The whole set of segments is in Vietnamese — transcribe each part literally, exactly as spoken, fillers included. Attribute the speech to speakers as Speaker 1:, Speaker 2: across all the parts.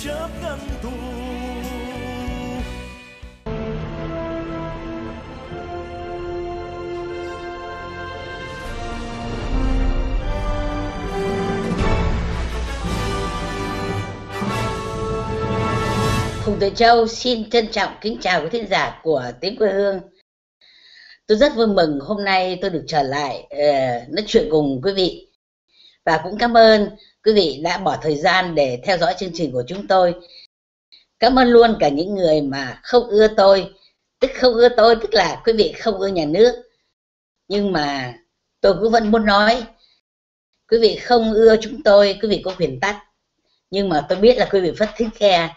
Speaker 1: chấp ngăn thù.
Speaker 2: Phùng Tuệ Châu xin trân trọng kính chào quý thính giả của Tiếng Quê Hương. Tôi rất vui mừng hôm nay tôi được trở lại uh, nói chuyện cùng quý vị. Và cũng cảm ơn quý vị đã bỏ thời gian để theo dõi chương trình của chúng tôi. Cảm ơn luôn cả những người mà không ưa tôi. Tức không ưa tôi tức là quý vị không ưa nhà nước. Nhưng mà tôi cũng vẫn muốn nói, quý vị không ưa chúng tôi, quý vị có quyền tắt. Nhưng mà tôi biết là quý vị rất thích nghe.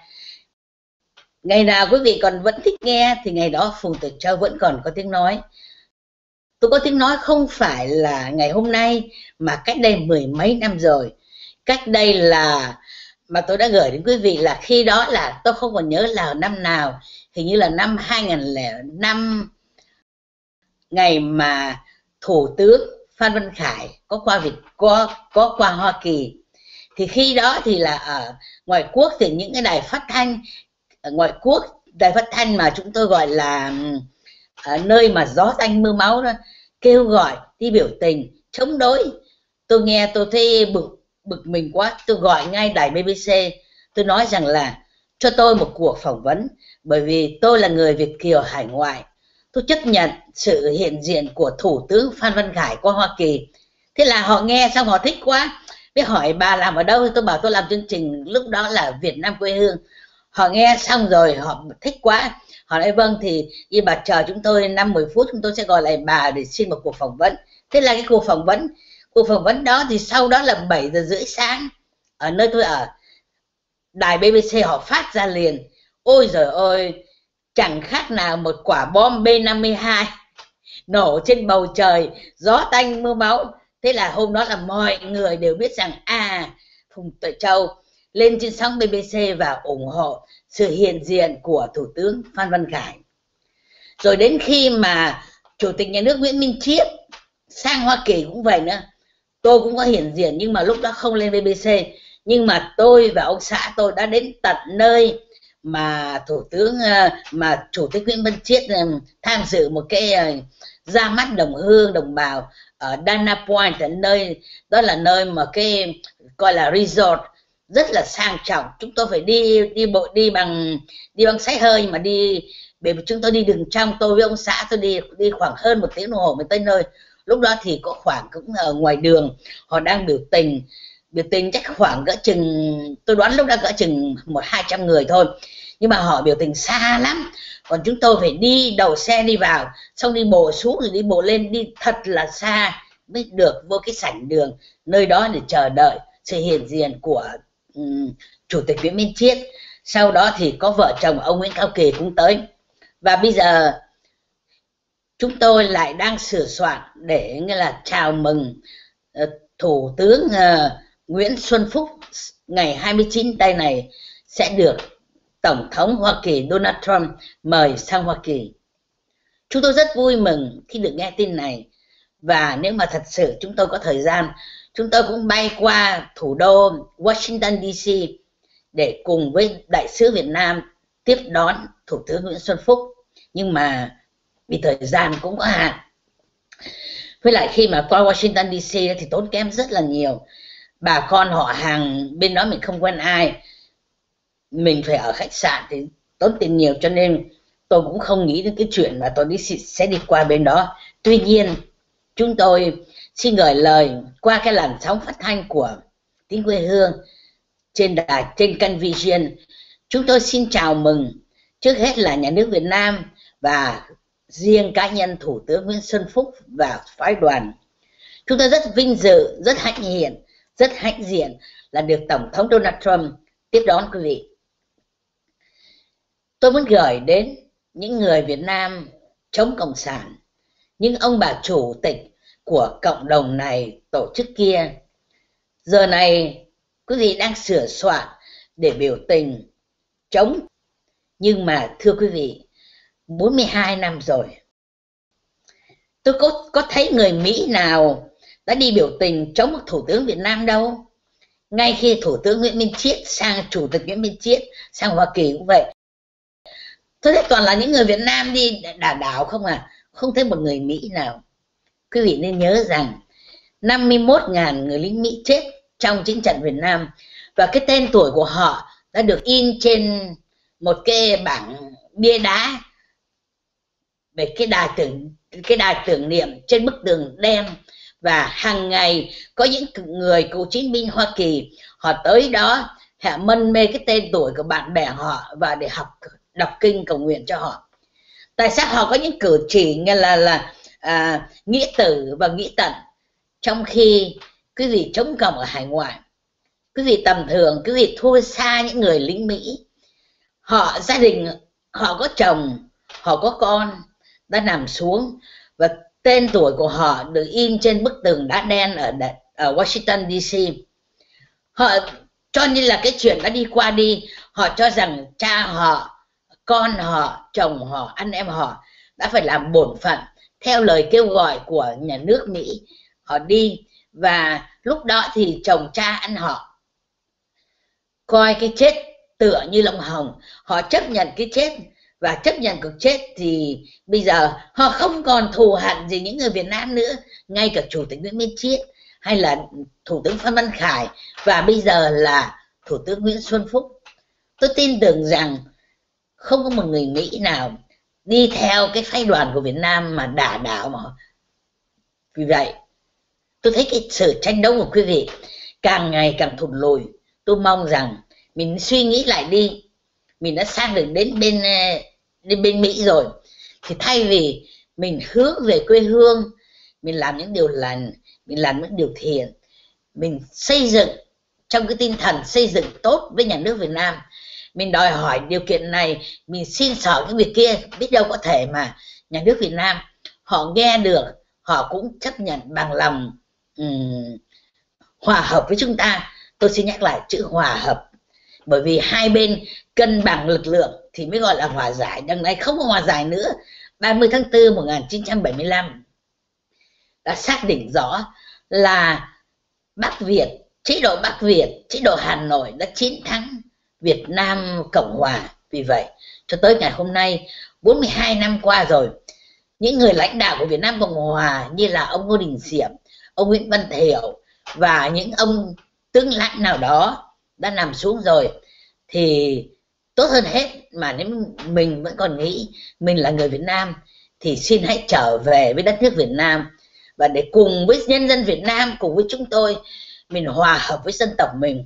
Speaker 2: Ngày nào quý vị còn vẫn thích nghe thì ngày đó Phùng Tuệ Châu vẫn còn có tiếng nói. Tôi có tiếng nói không phải là ngày hôm nay mà cách đây mười mấy năm rồi. Cách đây là mà tôi đã gửi đến quý vị là khi đó là tôi không còn nhớ là năm nào, hình như là năm hai nghìn lẻ năm, ngày mà Thủ tướng Phan Văn Khải có qua Việt có có qua Hoa Kỳ. Thì khi đó thì là ở ngoại quốc thì những cái đài phát thanh ở ngoại quốc, đài phát thanh mà chúng tôi gọi là ở nơi mà gió tanh mưa máu đó, kêu gọi đi biểu tình chống đối. Tôi nghe tôi thấy bực bực mình quá, tôi gọi ngay đài bê bê xê, tôi nói rằng là cho tôi một cuộc phỏng vấn, bởi vì tôi là người Việt kiều hải ngoại, tôi chấp nhận sự hiện diện của Thủ tướng Phan Văn Khải qua Hoa Kỳ. Thế là họ nghe xong họ thích quá, biết hỏi bà làm ở đâu, tôi bảo tôi làm chương trình lúc đó là Việt Nam Quê Hương. Họ nghe xong rồi họ thích quá, họ nói vâng thì y bà chờ chúng tôi năm mười phút, chúng tôi sẽ gọi lại bà để xin một cuộc phỏng vấn. Thế là cái cuộc phỏng vấn cuộc phỏng vấn đó thì sau đó là bảy giờ rưỡi sáng ở nơi tôi ở, đài bê bê xê họ phát ra liền. Ôi giời ơi, chẳng khác nào một quả bom B năm mươi hai nổ trên bầu trời, gió tanh mưa máu. Thế là hôm đó là mọi người đều biết rằng à, Phùng Tuệ Châu lên trên sóng bê bê xê và ủng hộ sự hiện diện của Thủ tướng Phan Văn Khải. Rồi đến khi mà Chủ tịch Nhà nước Nguyễn Minh Chiết sang Hoa Kỳ cũng vậy nữa, tôi cũng có hiện diện nhưng mà lúc đó không lên bê bê xê. Nhưng mà tôi và ông xã tôi đã đến tận nơi mà Thủ tướng mà Chủ tịch Nguyễn Minh Chiết tham dự một cái ra mắt đồng hương đồng bào ở Dana Point, ở nơi đó là nơi mà cái gọi là resort rất là sang trọng. Chúng tôi phải đi đi bộ đi bằng đi bằng xe hơi mà đi, bởi vì chúng tôi đi đường trong, tôi với ông xã tôi đi đi khoảng hơn một tiếng đồng hồ mới tới nơi. Lúc đó thì có khoảng cũng ở ngoài đường họ đang biểu tình biểu tình chắc khoảng cỡ chừng, tôi đoán lúc đó cỡ chừng một hai trăm người thôi, nhưng mà họ biểu tình xa lắm. Còn chúng tôi phải đi đầu xe đi vào, xong đi bộ xuống rồi đi bộ lên, đi thật là xa mới được vô cái sảnh đường nơi đó để chờ đợi sự hiện diện của um, Chủ tịch Nguyễn Minh Chiết. Sau đó thì có vợ chồng ông Nguyễn Cao Kỳ cũng tới. Và bây giờ chúng tôi lại đang sửa soạn để nghĩa là chào mừng uh, Thủ tướng uh, Nguyễn Xuân Phúc ngày hai mươi chín tây này sẽ được Tổng thống Hoa Kỳ Donald Trump mời sang Hoa Kỳ. Chúng tôi rất vui mừng khi được nghe tin này. Và nếu mà thật sự chúng tôi có thời gian, chúng tôi cũng bay qua thủ đô Washington đê xê để cùng với Đại sứ Việt Nam tiếp đón Thủ tướng Nguyễn Xuân Phúc. Nhưng mà vì thời gian cũng có hạn, với lại khi mà qua Washington đê xê thì tốn kém rất là nhiều. Bà con họ hàng bên đó mình không quen ai, mình phải ở khách sạn thì tốn tiền nhiều, cho nên tôi cũng không nghĩ đến cái chuyện mà tôi đi sẽ đi qua bên đó. Tuy nhiên chúng tôi xin gửi lời qua cái làn sóng phát thanh của Tiếng Quê Hương trên đài, trên kênh Vision. Chúng tôi xin chào mừng trước hết là nhà nước Việt Nam và riêng cá nhân Thủ tướng Nguyễn Xuân Phúc và phái đoàn. Chúng tôi rất vinh dự, rất hãnh diện, rất hãnh diện là được Tổng thống Donald Trump tiếp đón quý vị. Tôi muốn gửi đến những người Việt Nam chống Cộng sản, những ông bà chủ tịch của cộng đồng này, tổ chức kia. Giờ này quý vị đang sửa soạn để biểu tình chống. Nhưng mà thưa quý vị, bốn mươi hai năm rồi, tôi có, có thấy người Mỹ nào đã đi biểu tình chống một thủ tướng Việt Nam đâu. ngay khi Thủ tướng Nguyễn Minh Chiết sang Chủ tịch Nguyễn Minh Chiết sang Hoa Kỳ cũng vậy. Tôi thấy toàn là những người Việt Nam đi đả đảo không à, không thấy một người Mỹ nào. Quý vị nên nhớ rằng năm mươi mốt nghìn người lính Mỹ chết trong chiến trận Việt Nam, và cái tên tuổi của họ đã được in trên một cái bảng bia đá về cái đài tưởng cái đài tưởng niệm trên bức tường đen. Và hàng ngày có những người cựu chiến binh Hoa Kỳ họ tới đó, họ mân mê cái tên tuổi của bạn bè họ và để học đọc kinh cầu nguyện cho họ. Tại sao họ có những cử chỉ như là là à, nghĩa tử và nghĩa tận, trong khi quý vị chống cộng ở hải ngoại, quý vị tầm thường, quý vị thua xa những người lính Mỹ. Họ gia đình họ có chồng, họ có con đã nằm xuống, và tên tuổi của họ được in trên bức tường đá đen ở, ở Washington đê xê. Họ cho như là cái chuyện đã đi qua đi. Họ cho rằng cha họ, con họ, chồng họ, anh em họ đã phải làm bổn phận theo lời kêu gọi của nhà nước Mỹ. Họ đi, và lúc đó thì chồng cha anh họ coi cái chết tựa như lông hồng. Họ chấp nhận cái chết, và chấp nhận cuộc chết thì bây giờ họ không còn thù hận gì những người Việt Nam nữa. Ngay cả Chủ tịch Nguyễn Minh Chiết hay là Thủ tướng Phan Văn Khải và bây giờ là Thủ tướng Nguyễn Xuân Phúc, tôi tin tưởng rằng không có một người Mỹ nào đi theo cái phái đoàn của Việt Nam mà đả đảo mà. Vì vậy tôi thấy cái sự tranh đấu của quý vị càng ngày càng thụt lùi. Tôi mong rằng mình suy nghĩ lại đi. Mình đã sang được đến bên đến bên Mỹ rồi, thì thay vì mình hướng về quê hương, mình làm những điều lành, mình làm những điều thiện, mình xây dựng trong cái tinh thần xây dựng tốt với nhà nước Việt Nam, mình đòi hỏi điều kiện này, mình xin xỏ cái việc kia, biết đâu có thể mà nhà nước Việt Nam họ nghe được, họ cũng chấp nhận bằng lòng um, hòa hợp với chúng ta. Tôi xin nhắc lại chữ hòa hợp, bởi vì hai bên cân bằng lực lượng thì mới gọi là hòa giải. Đằng này không có hòa giải nữa. ba mươi tháng tư một nghìn chín trăm bảy mươi lăm đã xác định rõ là Bắc Việt, chế độ Bắc Việt, chế độ Hà Nội đã chiến thắng Việt Nam Cộng Hòa. Vì vậy cho tới ngày hôm nay, bốn mươi hai năm qua rồi, những người lãnh đạo của Việt Nam Cộng Hòa như là ông Ngô Đình Diệm, ông Nguyễn Văn Thiệu và những ông tướng lãnh nào đó đã nằm xuống rồi, thì tốt hơn hết mà nếu mình vẫn còn nghĩ mình là người Việt Nam thì xin hãy trở về với đất nước Việt Nam, và để cùng với nhân dân Việt Nam, cùng với chúng tôi, mình hòa hợp với dân tộc mình,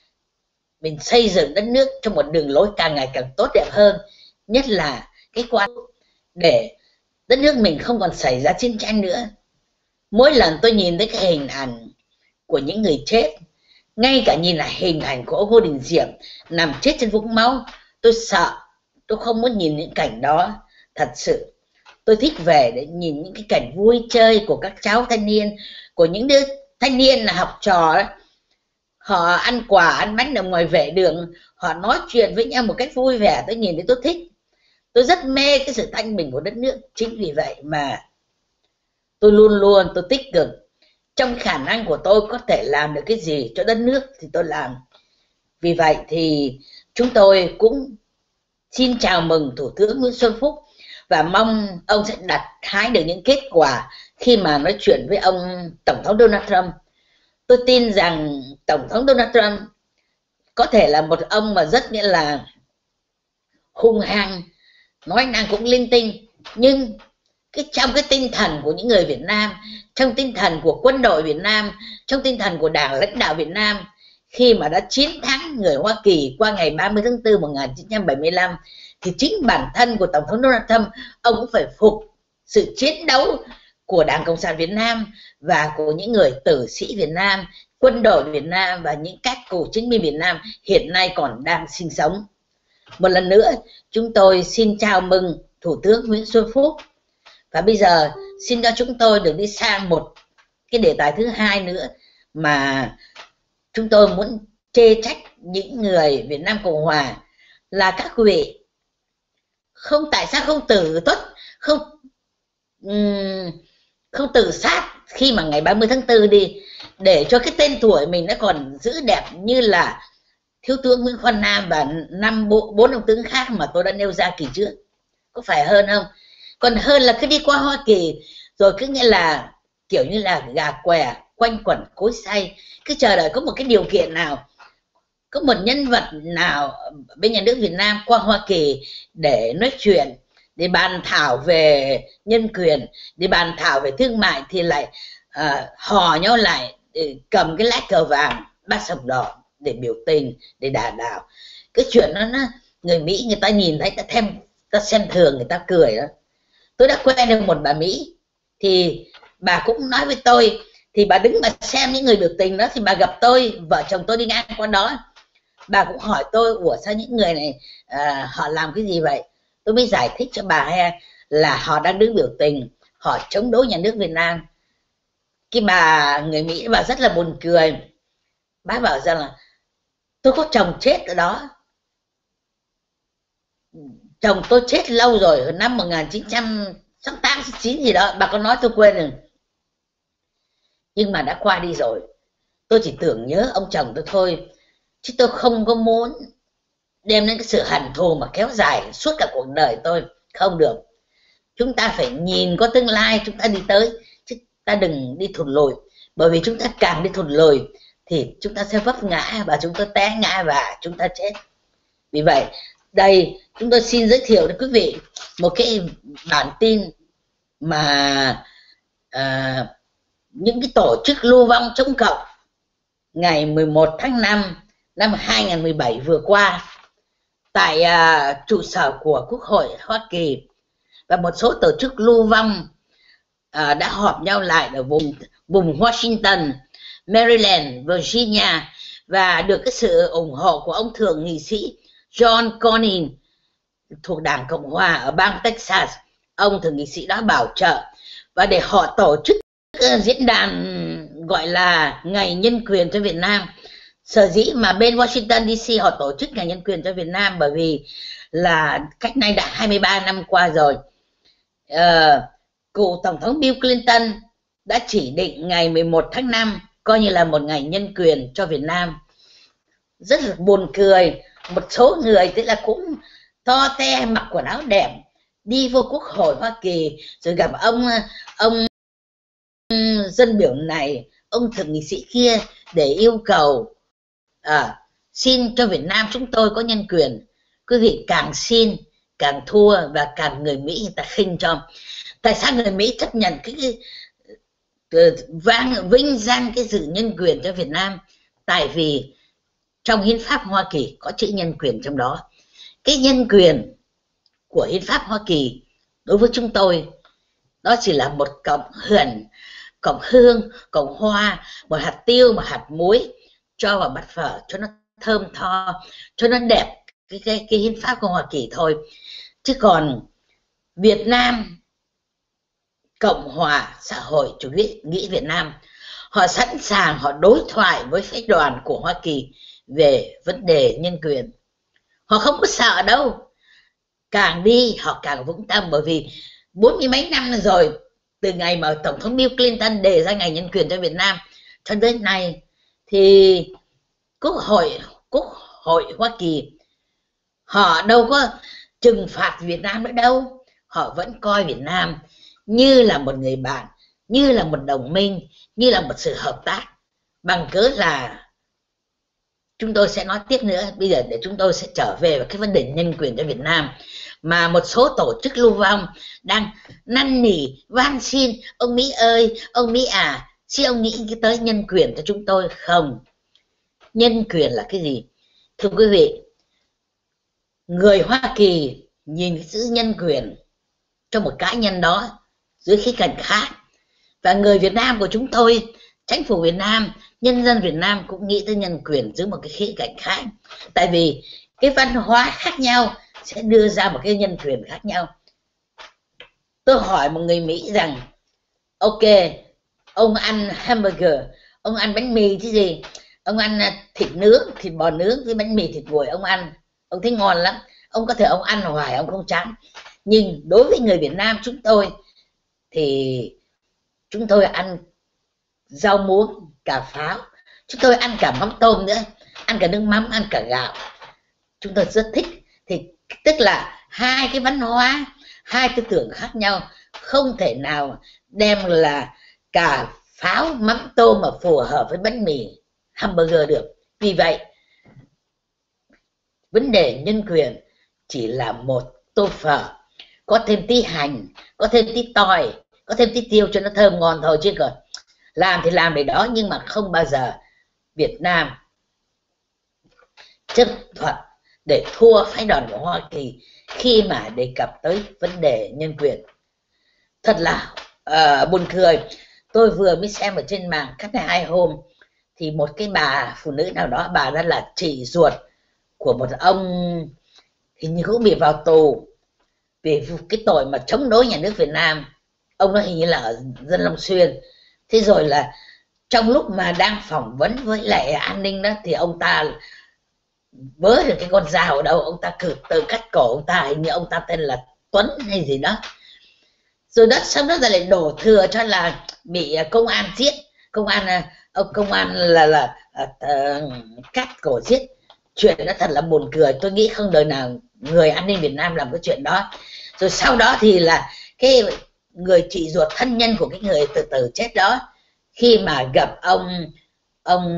Speaker 2: mình xây dựng đất nước trong một đường lối càng ngày càng tốt đẹp hơn, nhất là cái quan để đất nước mình không còn xảy ra chiến tranh nữa. Mỗi lần tôi nhìn thấy cái hình ảnh của những người chết, ngay cả nhìn là hình ảnh của ông Ngô Đình Diệm nằm chết trên vũng máu, tôi sợ, tôi không muốn nhìn những cảnh đó. Thật sự tôi thích về để nhìn những cái cảnh vui chơi của các cháu thanh niên, của những đứa thanh niên là học trò đó. Họ ăn quà, ăn bánh ở ngoài vệ đường, họ nói chuyện với nhau một cách vui vẻ. Tôi nhìn thấy tôi thích, tôi rất mê cái sự thanh bình của đất nước. Chính vì vậy mà tôi luôn luôn tôi tích cực, trong khả năng của tôi có thể làm được cái gì cho đất nước thì tôi làm. Vì vậy thì chúng tôi cũng xin chào mừng Thủ tướng Nguyễn Xuân Phúc và mong ông sẽ đạt hái được những kết quả khi mà nói chuyện với ông Tổng thống Donald Trump. Tôi tin rằng Tổng thống Donald Trump có thể là một ông mà rất nghĩa là hung hăng, nói năng cũng linh tinh, nhưng cái trong cái tinh thần của những người Việt Nam, trong tinh thần của quân đội Việt Nam, trong tinh thần của Đảng lãnh đạo Việt Nam, khi mà đã chiến thắng người Hoa Kỳ qua ngày ba mươi tháng tư một nghìn chín trăm bảy mươi lăm, thì chính bản thân của Tổng thống Donald Trump, ông cũng phải phục sự chiến đấu của Đảng Cộng sản Việt Nam và của những người tử sĩ Việt Nam, quân đội Việt Nam và những các cựu chiến binh Việt Nam hiện nay còn đang sinh sống. Một lần nữa, chúng tôi xin chào mừng Thủ tướng Nguyễn Xuân Phúc. Và bây giờ xin cho chúng tôi được đi sang một cái đề tài thứ hai nữa mà chúng tôi muốn chê trách những người Việt Nam Cộng Hòa, là các vị không, tại sao không tự tuất, không um, không tự sát khi mà ngày ba mươi tháng tư đi. để cho cái tên tuổi mình nó còn giữ đẹp như là Thiếu tướng Nguyễn Khoan Nam và năm bộ bốn ông tướng khác mà tôi đã nêu ra kỳ trước. Có phải hơn không? Còn hơn là cứ đi qua Hoa Kỳ rồi cứ nghĩa là kiểu như là gà què quanh quẩn cối xay, cứ chờ đợi có một cái điều kiện nào, có một nhân vật nào bên nhà nước Việt Nam qua Hoa Kỳ để nói chuyện, để bàn thảo về nhân quyền, để bàn thảo về thương mại thì lại uh, hò nhau lại để cầm cái lá cờ vàng bát sọc đỏ để biểu tình, để đả đảo. Cái chuyện đó, nó người Mỹ người ta nhìn thấy, ta thêm, ta xem thường, người ta cười đó. Tôi đã quen được một bà Mỹ thì bà cũng nói với tôi, thì bà đứng mà xem những người biểu tình đó, thì bà gặp tôi, vợ chồng tôi đi ngang qua đó, bà cũng hỏi tôi ủa sao những người này à, họ làm cái gì vậy. Tôi mới giải thích cho bà hay là họ đang đứng biểu tình, họ chống đối nhà nước Việt Nam. Cái bà người Mỹ bà rất là buồn cười, bà bảo rằng là tôi có chồng chết ở đó, chồng tôi chết lâu rồi, năm một nghìn chín trăm sáu mươi tám sáu mươi chín gì đó, bà có nói tôi quên rồi, nhưng mà đã qua đi rồi. Tôi chỉ tưởng nhớ ông chồng tôi thôi, chứ tôi không có muốn đem đến cái sự hận thù mà kéo dài suốt cả cuộc đời tôi. Không được, chúng ta phải nhìn có tương lai, chúng ta đi tới, chứ ta đừng đi thụt lùi, bởi vì chúng ta càng đi thụt lùi thì chúng ta sẽ vấp ngã và chúng ta té ngã và chúng ta chết. Vì vậy đây chúng tôi xin giới thiệu với quý vị một cái bản tin mà à, những cái tổ chức lưu vong chống cộng ngày mười một tháng năm năm hai nghìn không trăm mười bảy vừa qua tại à, trụ sở của Quốc hội Hoa Kỳ, và một số tổ chức lưu vong à, đã họp nhau lại ở vùng vùng Washington, Maryland, Virginia, và được cái sự ủng hộ của ông thượng nghị sĩ John Cornyn thuộc Đảng Cộng hòa ở bang Texas. Ông thượng nghị sĩ đó bảo trợ, và để họ tổ chức uh, diễn đàn gọi là Ngày Nhân quyền cho Việt Nam. Sở dĩ mà bên Washington đê xê họ tổ chức Ngày Nhân quyền cho Việt Nam bởi vì là cách nay đã hai mươi ba năm qua rồi. Uh, cựu Tổng thống Bill Clinton đã chỉ định ngày mười một tháng năm coi như là một ngày nhân quyền cho Việt Nam. Rất là buồn cười, một số người tức là cũng to te, mặc quần áo đẹp, đi vô Quốc hội Hoa Kỳ rồi gặp ông ông dân biểu này, ông thượng nghị sĩ kia để yêu cầu à, xin cho Việt Nam chúng tôi có nhân quyền. Quý vị càng xin càng thua, và càng người Mỹ người ta khinh cho. Tại sao người Mỹ chấp nhận cái, cái, cái vang vinh danh cái sự nhân quyền cho Việt Nam? Tại vì trong hiến pháp Hoa Kỳ có chữ nhân quyền trong đó. Cái nhân quyền của hiến pháp Hoa Kỳ đối với chúng tôi đó chỉ là một cọng huyền, cọng hương, cọng hoa, một hạt tiêu, một hạt muối cho vào bát phở cho nó thơm tho, cho nó đẹp cái, cái, cái hiến pháp của Hoa Kỳ thôi. Chứ còn Việt Nam Cộng hòa xã hội chủ nghĩa Việt Nam, họ sẵn sàng họ đối thoại với phái đoàn của Hoa Kỳ về vấn đề nhân quyền. Họ không có sợ đâu, càng đi họ càng vững tâm, bởi vì bốn mươi mấy năm rồi, từ ngày mà Tổng thống Bill Clinton đề ra Ngày Nhân quyền cho Việt Nam cho đến nay, thì Quốc hội Quốc hội Hoa Kỳ họ đâu có trừng phạt Việt Nam nữa đâu. Họ vẫn coi Việt Nam như là một người bạn, như là một đồng minh, như là một sự hợp tác. Bằng cớ là chúng tôi sẽ nói tiếp nữa, bây giờ để chúng tôi sẽ trở về vào cái vấn đề nhân quyền cho Việt Nam, mà một số tổ chức lưu vong đang năn nỉ van xin ông Mỹ ơi, ông Mỹ à, xin ông nghĩ tới nhân quyền cho chúng tôi. Không, nhân quyền là cái gì? Thưa quý vị, người Hoa Kỳ nhìn cái chữ nhân quyền cho một cá nhân đó dưới khía cạnh khác, và người Việt Nam của chúng tôi, chính phủ Việt Nam, nhân dân Việt Nam cũng nghĩ tới nhân quyền dưới một cái khía cạnh khác. Tại vì cái văn hóa khác nhau sẽ đưa ra một cái nhân quyền khác nhau. Tôi hỏi một người Mỹ rằng ok, ông ăn hamburger, ông ăn bánh mì chứ gì, ông ăn thịt nướng, thịt bò nướng với bánh mì thịt nguội, ông ăn, ông thấy ngon lắm, ông có thể ông ăn hoài ông không chán. Nhưng đối với người Việt Nam chúng tôi thì chúng tôi ăn rau muống, cả pháo, chúng tôi ăn cả mắm tôm nữa, ăn cả nước mắm, ăn cả gạo, chúng tôi rất thích. Thì tức là hai cái văn hóa, hai tư tưởng khác nhau, không thể nào đem là cả pháo mắm tôm mà phù hợp với bánh mì hamburger được. Vì vậy vấn đề nhân quyền chỉ là một tô phở, có thêm tí hành, có thêm tí tỏi, có thêm tí tiêu cho nó thơm ngon thôi, chứ còn làm thì làm để đó, nhưng mà không bao giờ Việt Nam chấp thuận để thua phái đoàn của Hoa Kỳ khi mà đề cập tới vấn đề nhân quyền. Thật là uh, buồn cười. Tôi vừa mới xem ở trên mạng cách này hai hôm, thì một cái bà phụ nữ nào đó, bà đó là chị ruột của một ông hình như cũng bị vào tù vì cái tội mà chống đối nhà nước Việt Nam. Ông đó hình như là ở dân Long Xuyên. Thế rồi là trong lúc mà đang phỏng vấn với lại an ninh đó, thì ông ta vớ được cái con dao ở đâu, ông ta cử từ cắt cổ ông ta, hình như ông ta tên là Tuấn hay gì đó. Rồi đó, xong đó lại đổ thừa cho là bị công an giết, công an ông công an là là uh, cắt cổ giết. Chuyện đó thật là buồn cười. Tôi nghĩ không đời nào người an ninh Việt Nam làm cái chuyện đó. Rồi sau đó thì là cái người chị ruột thân nhân của cái người từ từ chết đó, khi mà gặp ông ông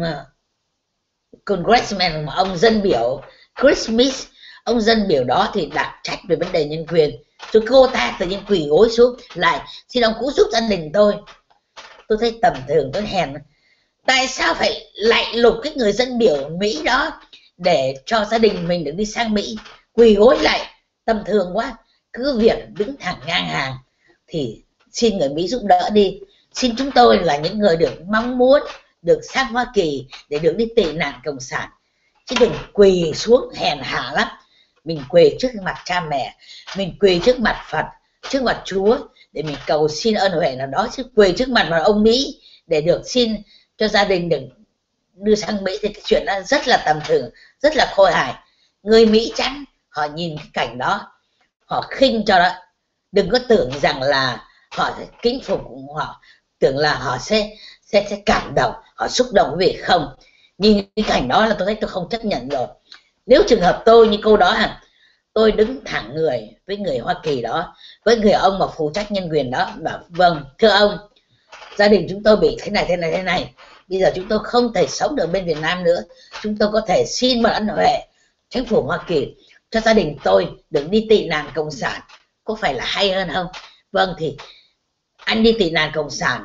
Speaker 2: congressman, ông dân biểu Chris Smith, ông dân biểu đó thì đảm trách về vấn đề nhân quyền. Rồi cô ta tự nhiên quỳ gối xuống lại xin ông cứu giúp gia đình tôi. Tôi thấy tầm thường, tôi hèn. Tại sao phải lạnh lùng cái người dân biểu Mỹ đó để cho gia đình mình được đi sang Mỹ? Quỳ gối lại tầm thường quá. Cứ việc đứng thẳng ngang hàng thì xin người Mỹ giúp đỡ đi. Xin chúng tôi là những người được mong muốn được sang Hoa Kỳ để được đi tị nạn cộng sản, chứ đừng quỳ xuống hèn hạ lắm. Mình quỳ trước mặt cha mẹ, mình quỳ trước mặt Phật, trước mặt Chúa để mình cầu xin ơn huệ nào đó, chứ quỳ trước mặt mà ông Mỹ để được xin cho gia đình được đưa sang Mỹ thì cái chuyện đó rất là tầm thường, rất là khôi hài. Người Mỹ chắn họ nhìn cái cảnh đó, họ khinh cho đó. Đừng có tưởng rằng là họ sẽ kính phục, họ tưởng là họ sẽ sẽ sẽ cảm động, họ xúc động vì không. Nhìn cái cảnh đó là tôi thấy tôi không chấp nhận rồi. Nếu trường hợp tôi như cô đó hả, tôi đứng thẳng người với người Hoa Kỳ đó, với người ông mà phụ trách nhân quyền đó, bảo vâng thưa ông, gia đình chúng tôi bị thế này thế này thế này, bây giờ chúng tôi không thể sống được bên Việt Nam nữa, chúng tôi có thể xin một ân huệ chính phủ Hoa Kỳ cho gia đình tôi được đi tị nạn cộng sản, có phải là hay hơn không? Vâng, thì anh đi tị nạn cộng sản,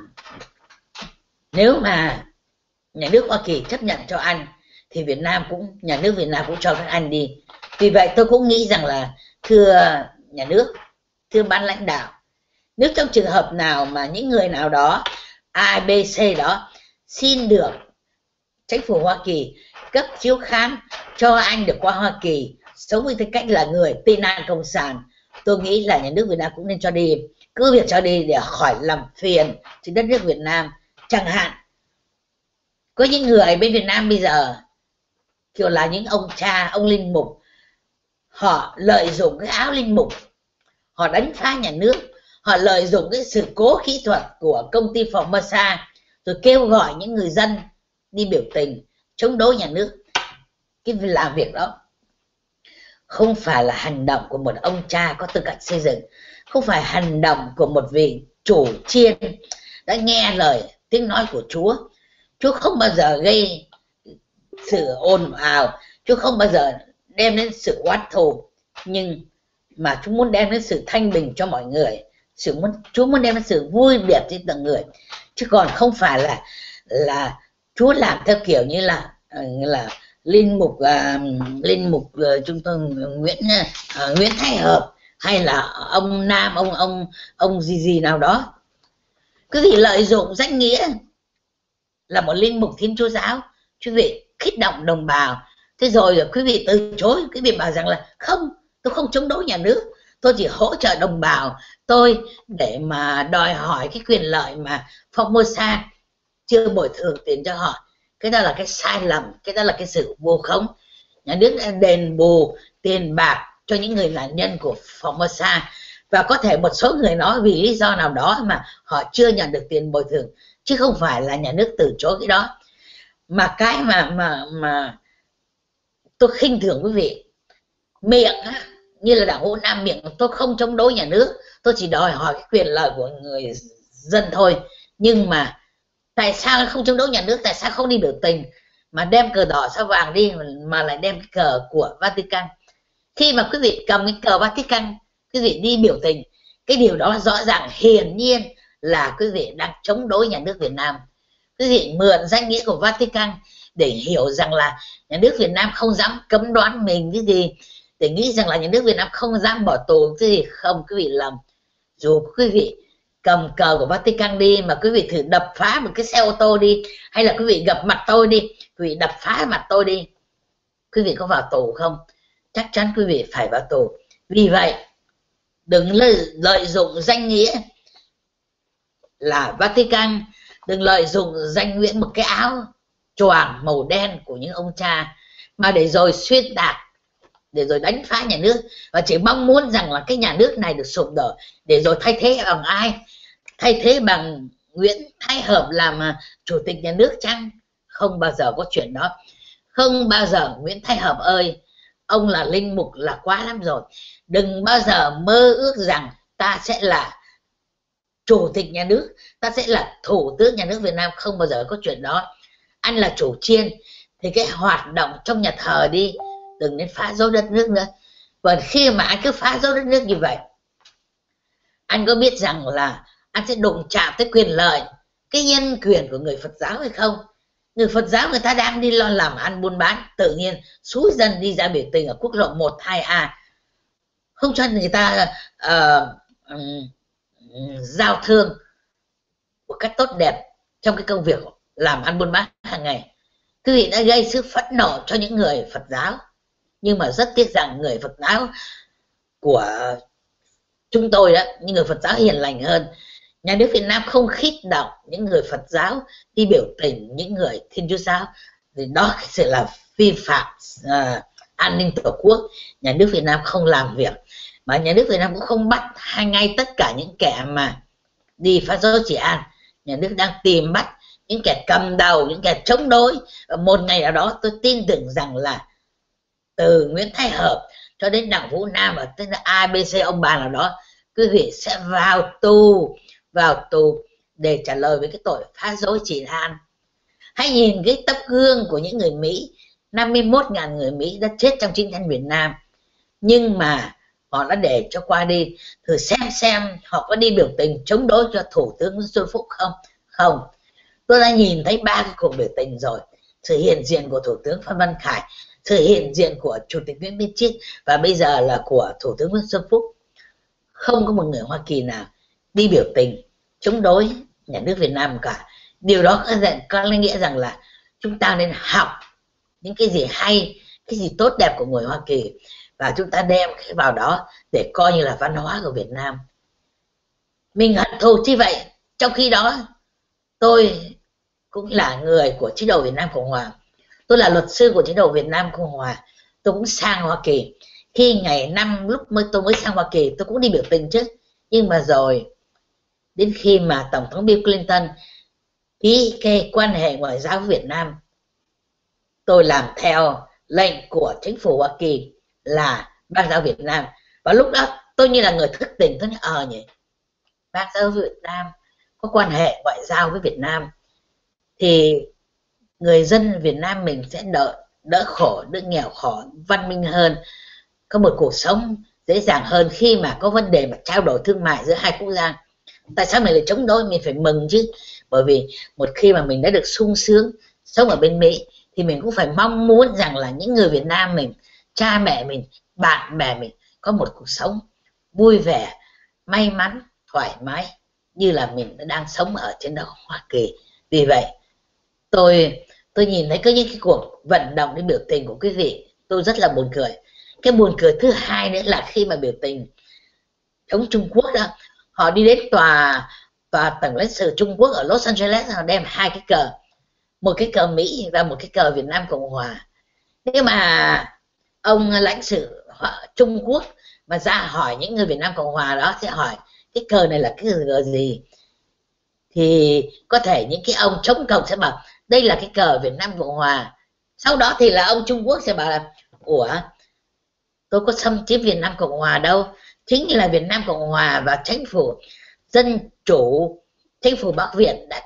Speaker 2: nếu mà nhà nước Hoa Kỳ chấp nhận cho anh thì Việt Nam cũng, nhà nước Việt Nam cũng cho các anh đi. Vì vậy tôi cũng nghĩ rằng là thưa nhà nước, thưa ban lãnh đạo, nếu trong trường hợp nào mà những người nào đó A, B, C đó xin được chính phủ Hoa Kỳ cấp chiếu khám cho anh được qua Hoa Kỳ sống với tư cách là người tị nạn cộng sản, tôi nghĩ là nhà nước Việt Nam cũng nên cho đi, cứ việc cho đi để khỏi làm phiền trên đất nước Việt Nam. Chẳng hạn có những người ở bên Việt Nam bây giờ kiểu là những ông cha, ông linh mục, họ lợi dụng cái áo linh mục, họ đánh phá nhà nước, họ lợi dụng cái sự cố kỹ thuật của công ty Formosa, rồi kêu gọi những người dân đi biểu tình chống đối nhà nước. Cái làm việc đó không phải là hành động của một ông cha có tư cách xây dựng, không phải hành động của một vị chủ chiên đã nghe lời tiếng nói của Chúa. Chúa không bao giờ gây sự ồn ào, Chúa không bao giờ đem đến sự oán thù, nhưng mà Chúa muốn đem đến sự thanh bình cho mọi người. Sự muốn, Chúa muốn đem đến sự vui đẹp cho từng người, chứ còn không phải là là Chúa làm theo kiểu như là là linh mục uh, linh mục uh, chúng tôi Nguyễn uh, Nguyễn Thái Hợp hay là ông Nam ông ông ông gì gì nào đó, cứ gì lợi dụng danh nghĩa là một linh mục Thiên Chúa giáo, quý vị kích động đồng bào. Thế rồi, rồi quý vị từ chối, quý vị bảo rằng là không, tôi không chống đối nhà nước, tôi chỉ hỗ trợ đồng bào tôi để mà đòi hỏi cái quyền lợi mà Formosa chưa bồi thường tiền cho họ. Cái đó là cái sai lầm, cái đó là cái sự vu khống. Nhà nước đã đền bù tiền bạc cho những người nạn nhân của Formosa, và có thể một số người nói vì lý do nào đó mà họ chưa nhận được tiền bồi thường, chứ không phải là nhà nước từ chối cái đó. Mà cái mà mà mà tôi khinh thường quý vị, miệng á, như là Đảng Vũ Nam miệng tôi không chống đối nhà nước, tôi chỉ đòi hỏi cái quyền lợi của người dân thôi. Nhưng mà tại sao không chống đối nhà nước, tại sao không đi biểu tình mà đem cờ đỏ sao vàng đi, mà lại đem cái cờ của Vatican? Khi mà quý vị cầm cái cờ Vatican, quý vị đi biểu tình, cái điều đó rõ ràng hiển nhiên là quý vị đang chống đối nhà nước Việt Nam. Quý vị mượn danh nghĩa của Vatican để hiểu rằng là nhà nước Việt Nam không dám cấm đoán mình cái gì, để nghĩ rằng là nhà nước Việt Nam không dám bỏ tù cái gì. Không, quý vị lầm. Dù quý vị cầm cờ của Vatican đi mà quý vị thử đập phá một cái xe ô tô đi, hay là quý vị gặp mặt tôi đi, quý vị đập phá mặt tôi đi, quý vị có vào tù không? Chắc chắn quý vị phải vào tù. Vì vậy đừng lợi, lợi dụng danh nghĩa là Vatican, đừng lợi dụng danh nghĩa một cái áo choàng màu đen của những ông cha mà để rồi xuyên tạc, để rồi đánh phá nhà nước, và chỉ mong muốn rằng là cái nhà nước này được sụp đổ, để rồi thay thế bằng ai? Thay thế bằng Nguyễn Thái Hợp làm chủ tịch nhà nước chăng? Không bao giờ có chuyện đó. Không bao giờ. Nguyễn Thái Hợp ơi, ông là linh mục là quá lắm rồi. Đừng bao giờ mơ ước rằng ta sẽ là chủ tịch nhà nước, ta sẽ là thủ tướng nhà nước Việt Nam. Không bao giờ có chuyện đó. Anh là chủ chiên thì cái hoạt động trong nhà thờ đi, đừng nên phá rối đất nước nữa. Và khi mà anh cứ phá rối đất nước như vậy, anh có biết rằng là anh sẽ đụng chạm tới quyền lợi, cái nhân quyền của người Phật giáo hay không? Người Phật giáo người ta đang đi lo làm ăn buôn bán, tự nhiên xúi dân đi ra biểu tình ở quốc lộ một hai A, không cho người ta uh, um, giao thương một cách tốt đẹp trong cái công việc làm ăn buôn bán hàng ngày. Quý vị đã gây sự phẫn nộ cho những người Phật giáo. Nhưng mà rất tiếc rằng người Phật giáo của chúng tôi đó, những người Phật giáo hiền lành hơn, nhà nước Việt Nam không khích động những người Phật giáo đi biểu tình, những người Thiên Chúa giáo, thì đó sẽ là vi phạm uh, an ninh tổ quốc. Nhà nước Việt Nam không làm việc, mà nhà nước Việt Nam cũng không bắt hay ngay tất cả những kẻ mà đi phá rối trị an. Nhà nước đang tìm bắt những kẻ cầm đầu, những kẻ chống đối. Và một ngày nào đó tôi tin tưởng rằng là từ Nguyễn Thái Hợp cho đến Đảng Vũ Nam và tới a bê xê ông bà nào đó, quý vị sẽ vào tù, vào tù để trả lời với cái tội phá rối trị an. Hãy nhìn cái tấm gương của những người Mỹ, năm mươi mốt nghìn người Mỹ đã chết trong chiến tranh Việt Nam, nhưng mà họ đã để cho qua đi. Thử xem xem họ có đi biểu tình chống đối cho Thủ tướng Nguyễn Xuân Phúc không? Không. Tôi đã nhìn thấy ba cái cuộc biểu tình rồi. Sự hiện diện của Thủ tướng Phan Văn Khải, sự hiện diện của Chủ tịch Nguyễn Minh Chiết, và bây giờ là của Thủ tướng Nguyễn Xuân Phúc. Không có một người Hoa Kỳ nào đi biểu tình chống đối nhà nước Việt Nam cả. Điều đó có nghĩa rằng là chúng ta nên học những cái gì hay, cái gì tốt đẹp của người Hoa Kỳ, và chúng ta đem cái vào đó để coi như là văn hóa của Việt Nam. Mình hận thù chi vậy? Trong khi đó tôi cũng là người của chế độ Việt Nam Cộng Hòa, tôi là luật sư của chế độ Việt Nam Cộng Hòa, tôi cũng sang Hoa Kỳ. Khi ngày năm lúc mới tôi mới sang Hoa Kỳ tôi cũng đi biểu tình chứ, nhưng mà rồi đến khi mà Tổng thống Bill Clinton ký cái quan hệ ngoại giao với Việt Nam, tôi làm theo lệnh của chính phủ Hoa Kỳ là bang giao Việt Nam. Và lúc đó tôi như là người thức tỉnh, tôi nói ờ nhỉ, bang giao Việt Nam có quan hệ ngoại giao với Việt Nam thì người dân Việt Nam mình sẽ đỡ, đỡ khổ, đỡ nghèo khổ, văn minh hơn, có một cuộc sống dễ dàng hơn khi mà có vấn đề mà trao đổi thương mại giữa hai quốc gia. Tại sao mình lại chống đối? Mình phải mừng chứ, bởi vì một khi mà mình đã được sung sướng sống ở bên Mỹ thì mình cũng phải mong muốn rằng là những người Việt Nam mình, cha mẹ mình, bạn bè mình có một cuộc sống vui vẻ, may mắn, thoải mái như là mình đang sống ở trên đất Hoa Kỳ. Vì vậy tôi tôi nhìn thấy có những cái cuộc vận động đến biểu tình của quý vị, tôi rất là buồn cười. Cái buồn cười thứ hai nữa là khi mà biểu tình chống Trung Quốc đó, họ đi đến tòa tòa tổng lãnh sự Trung Quốc ở Los Angeles, họ đem hai cái cờ, một cái cờ Mỹ và một cái cờ Việt Nam Cộng Hòa. Nhưng mà ông lãnh sự Trung Quốc mà ra hỏi những người Việt Nam Cộng Hòa đó, sẽ hỏi cái cờ này là cái cờ gì, thì có thể những cái ông chống cộng sẽ bảo đây là cái cờ Việt Nam Cộng Hòa. Sau đó thì là ông Trung Quốc sẽ bảo là ủa, tôi có xâm chiếm Việt Nam Cộng Hòa đâu, chính là Việt Nam Cộng Hòa và chính phủ dân chủ, chính phủ Bắc Việt đã,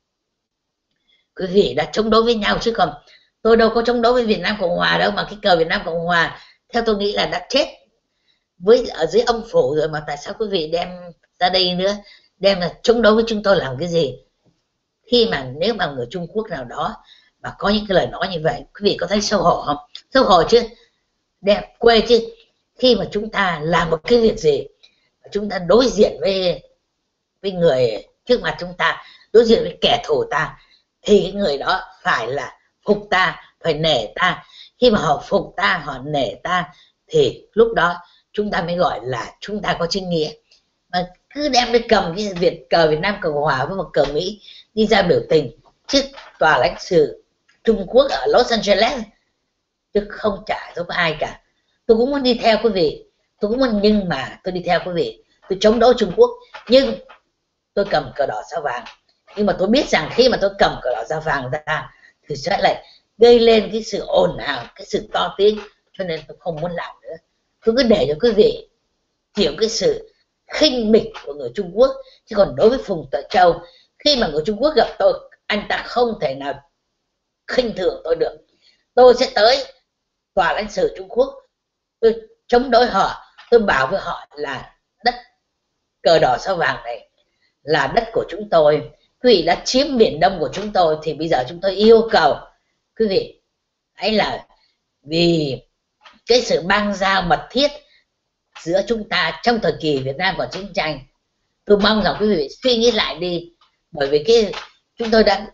Speaker 2: quý vị đã chống đối với nhau, chứ còn tôi đâu có chống đối với Việt Nam Cộng Hòa đâu. Mà cái cờ Việt Nam Cộng Hòa theo tôi nghĩ là đã chết với ở dưới âm phủ rồi, mà tại sao quý vị đem ra đây nữa, đem là chống đối với chúng tôi làm cái gì? Khi mà nếu mà người Trung Quốc nào đó mà có những cái lời nói như vậy, quý vị có thấy xấu hổ không? Xấu hổ chứ, đẹp quê chứ. Khi mà chúng ta làm một cái việc gì, chúng ta đối diện với với người trước mặt chúng ta, đối diện với kẻ thù ta, thì cái người đó phải là phục ta, phải nể ta. Khi mà họ phục ta, họ nể ta, thì lúc đó chúng ta mới gọi là chúng ta có chính nghĩa. Mà cứ đem đi cầm cái Việt cờ Việt Nam Cộng Hòa với một cờ Mỹ đi ra biểu tình trước tòa lãnh sự Trung Quốc ở Los Angeles, chứ không trả giúp ai cả. Tôi cũng muốn đi theo quý vị, tôi cũng muốn, nhưng mà tôi đi theo quý vị, tôi chống đối Trung Quốc, nhưng tôi cầm cờ đỏ sao vàng. Nhưng mà tôi biết rằng khi mà tôi cầm cờ đỏ sao vàng ra thì sẽ lại gây lên cái sự ồn ào, cái sự to tiếng, cho nên tôi không muốn làm nữa. Tôi cứ để cho quý vị chịu cái sự khinh miệt của người Trung Quốc. Chứ còn đối với Phùng Tuệ Châu, khi mà người Trung Quốc gặp tôi, anh ta không thể nào khinh thường tôi được. Tôi sẽ tới tòa lãnh sự Trung Quốc, tôi chống đối họ, tôi bảo với họ là đất cờ đỏ sao vàng này là đất của chúng tôi, quý vị đã chiếm Biển Đông của chúng tôi, thì bây giờ chúng tôi yêu cầu quý vị hãy là vì cái sự bang giao mật thiết giữa chúng ta trong thời kỳ Việt Nam còn chiến tranh. Tôi mong rằng quý vị suy nghĩ lại đi, bởi vì cái chúng tôi đã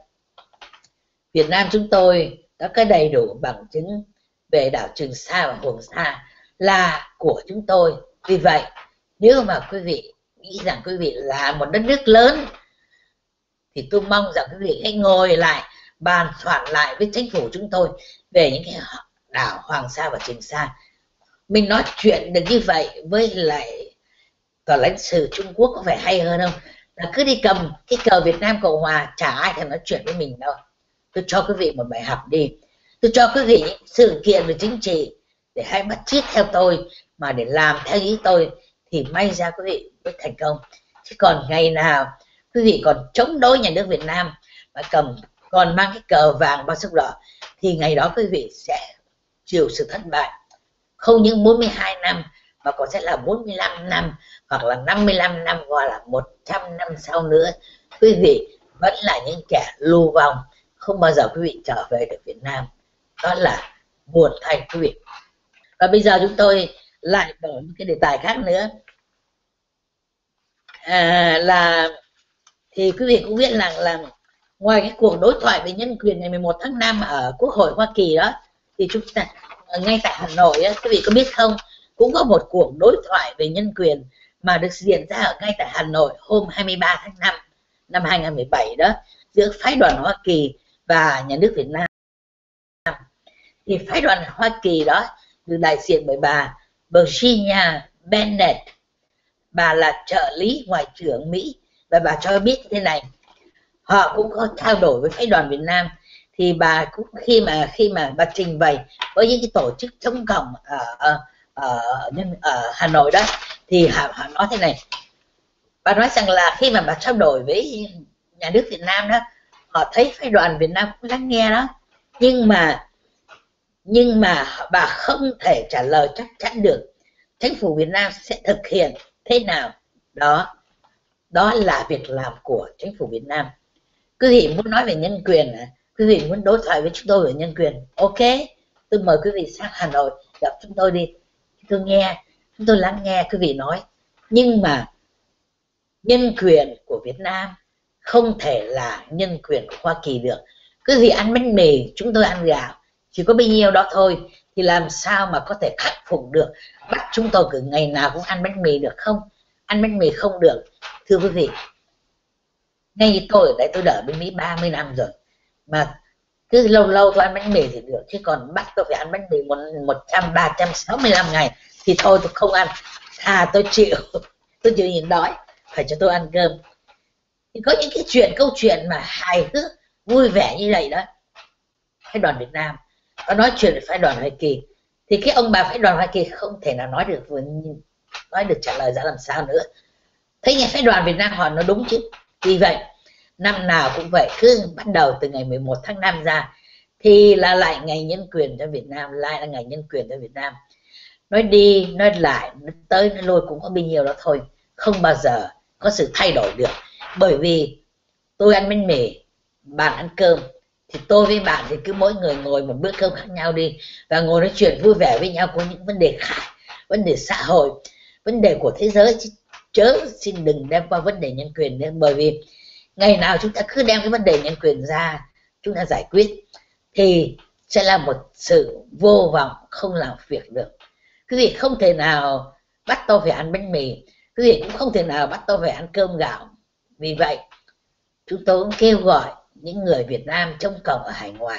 Speaker 2: Việt Nam chúng tôi đã có đầy đủ bằng chứng về đảo Trường Sa và Hoàng Sa là của chúng tôi. Vì vậy nếu mà quý vị nghĩ rằng quý vị là một đất nước lớn, thì tôi mong rằng quý vị hãy ngồi lại bàn soạn lại với chính phủ chúng tôi về những cái đảo Hoàng Sa và Trường Sa. Mình nói chuyện được như vậy với lại tòa lãnh sự Trung Quốc có phải hay hơn không? Là cứ đi cầm cái cờ Việt Nam Cộng Hòa, chả ai thèm nói chuyện với mình đâu. Tôi cho quý vị một bài học đi, tôi cho quý vị sự kiện về chính trị để hãy bắt chước theo tôi, mà để làm theo ý tôi thì may ra quý vị mới thành công. Chứ còn ngày nào quý vị còn chống đối nhà nước Việt Nam mà cầm còn mang cái cờ vàng bao sắc đỏ, thì ngày đó quý vị sẽ chịu sự thất bại. Không những bốn mươi hai năm mà còn sẽ là bốn mươi lăm năm, hoặc là năm mươi lăm năm, hoặc là một trăm năm sau nữa, quý vị vẫn là những kẻ lưu vong, không bao giờ quý vị trở về được Việt Nam. Đó là buồn thay quý vị. Và bây giờ chúng tôi lại đổi một cái đề tài khác nữa, à, là thì quý vị cũng biết là, là ngoài cái cuộc đối thoại về nhân quyền ngày mười một tháng năm ở Quốc hội Hoa Kỳ đó, thì chúng ta ngay tại Hà Nội á, quý vị có biết không, cũng có một cuộc đối thoại về nhân quyền mà được diễn ra ở ngay tại Hà Nội hôm hai mươi ba tháng năm năm hai nghìn không trăm mười bảy đó, giữa phái đoàn Hoa Kỳ và nhà nước Việt Nam. Thì phái đoàn Hoa Kỳ đó được đại diện bởi bà Virginia Bennett, bà là trợ lý ngoại trưởng Mỹ, và bà cho biết thế này, họ cũng có trao đổi với phái đoàn Việt Nam. Thì bà cũng khi mà khi mà bà trình bày với những cái tổ chức chống cộng ở, ở, ở, ở Hà Nội đó, thì họ, họ nói thế này, bà nói rằng là khi mà bà trao đổi với nhà nước Việt Nam đó, họ thấy phái đoàn Việt Nam cũng lắng nghe đó, nhưng mà nhưng mà bà không thể trả lời chắc chắn được chính phủ Việt Nam sẽ thực hiện thế nào đó. Đó là việc làm của chính phủ Việt Nam. Quý vị muốn nói về nhân quyền, quý vị muốn đối thoại với chúng tôi về nhân quyền, ok, tôi mời quý vị sang Hà Nội gặp chúng tôi đi, tôi nghe, chúng tôi lắng nghe quý vị nói. Nhưng mà nhân quyền của Việt Nam không thể là nhân quyền của Hoa Kỳ được. Quý vị ăn bánh mì, chúng tôi ăn gạo, chỉ có bấy nhiêu đó thôi, thì làm sao mà có thể khắc phục được bắt chúng tôi cứ ngày nào cũng ăn bánh mì được không? Ăn bánh mì không được. Thưa quý vị, ngay như tôi ở đây tôi đợi bên Mỹ ba mươi năm rồi, mà cứ lâu lâu tôi ăn bánh mì thì được, chứ còn bắt tôi phải ăn bánh mì một trăm ba trăm sáu mươi lăm ngày thì thôi tôi không ăn. Thà tôi chịu, tôi chịu nhịn đói, phải cho tôi ăn cơm. Thì có những cái chuyện câu chuyện mà hài hước vui vẻ như vậy đó. Phái đoàn Việt Nam có nói chuyện về phái đoàn Hoa Kỳ thì cái ông bà phái đoàn Hoa Kỳ không thể nào nói được nói được trả lời ra làm sao nữa. Thế nhà phái đoàn Việt Nam họ nói đúng chứ. Vì vậy năm nào cũng vậy, cứ bắt đầu từ ngày mười một tháng năm ra thì là lại ngày nhân quyền cho Việt Nam, lại là ngày nhân quyền cho Việt Nam. Nói đi nói lại, nói tới nói lui cũng có bấy nhiêu đó thôi, không bao giờ có sự thay đổi được. Bởi vì tôi ăn bánh mì, bạn ăn cơm, thì tôi với bạn thì cứ mỗi người ngồi một bữa cơm khác nhau đi và ngồi nói chuyện vui vẻ với nhau, có những vấn đề khác, vấn đề xã hội, vấn đề của thế giới, chớ xin đừng đem qua vấn đề nhân quyền nữa. Bởi vì ngày nào chúng ta cứ đem cái vấn đề nhân quyền ra chúng ta giải quyết thì sẽ là một sự vô vọng, không làm việc được. Quý vị không thể nào bắt tôi phải ăn bánh mì, quý vị cũng không thể nào bắt tôi phải ăn cơm gạo. Vì vậy chúng tôi cũng kêu gọi những người Việt Nam trông còng ở hải ngoại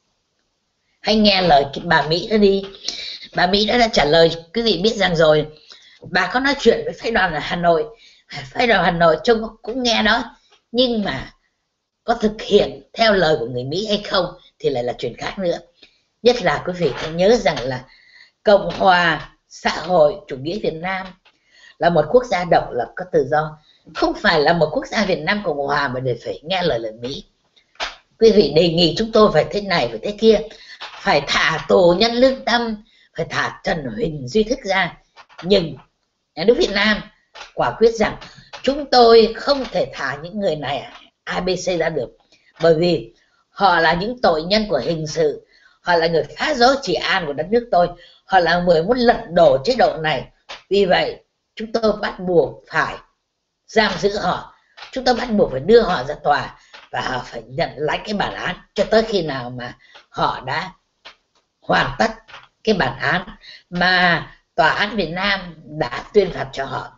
Speaker 2: hãy nghe lời bà Mỹ đó đi. Bà Mỹ đã, đã trả lời quý vị biết rằng rồi. Bà có nói chuyện với phái đoàn ở Hà Nội, phái đoàn Hà Nội trông cũng nghe đó, nhưng mà có thực hiện theo lời của người Mỹ hay không thì lại là chuyện khác nữa. Nhất là quý vị hãy nhớ rằng là Cộng hòa xã hội chủ nghĩa Việt Nam là một quốc gia độc lập có tự do, không phải là một quốc gia Việt Nam Cộng hòa mà để phải nghe lời lời Mỹ. Quý vị đề nghị chúng tôi phải thế này phải thế kia, phải thả tù nhân lương tâm, phải thả Trần Huỳnh Duy Thức ra, nhưng nhà nước Việt Nam quả quyết rằng chúng tôi không thể thả những người này a bê xê ra được, bởi vì họ là những tội nhân của hình sự, họ là người phá rối trị an của đất nước tôi, họ là người muốn lật đổ chế độ này. Vì vậy chúng tôi bắt buộc phải giam giữ họ, chúng tôi bắt buộc phải đưa họ ra tòa và họ phải nhận lãnh cái bản án cho tới khi nào mà họ đã hoàn tất cái bản án mà tòa án Việt Nam đã tuyên phạt cho họ.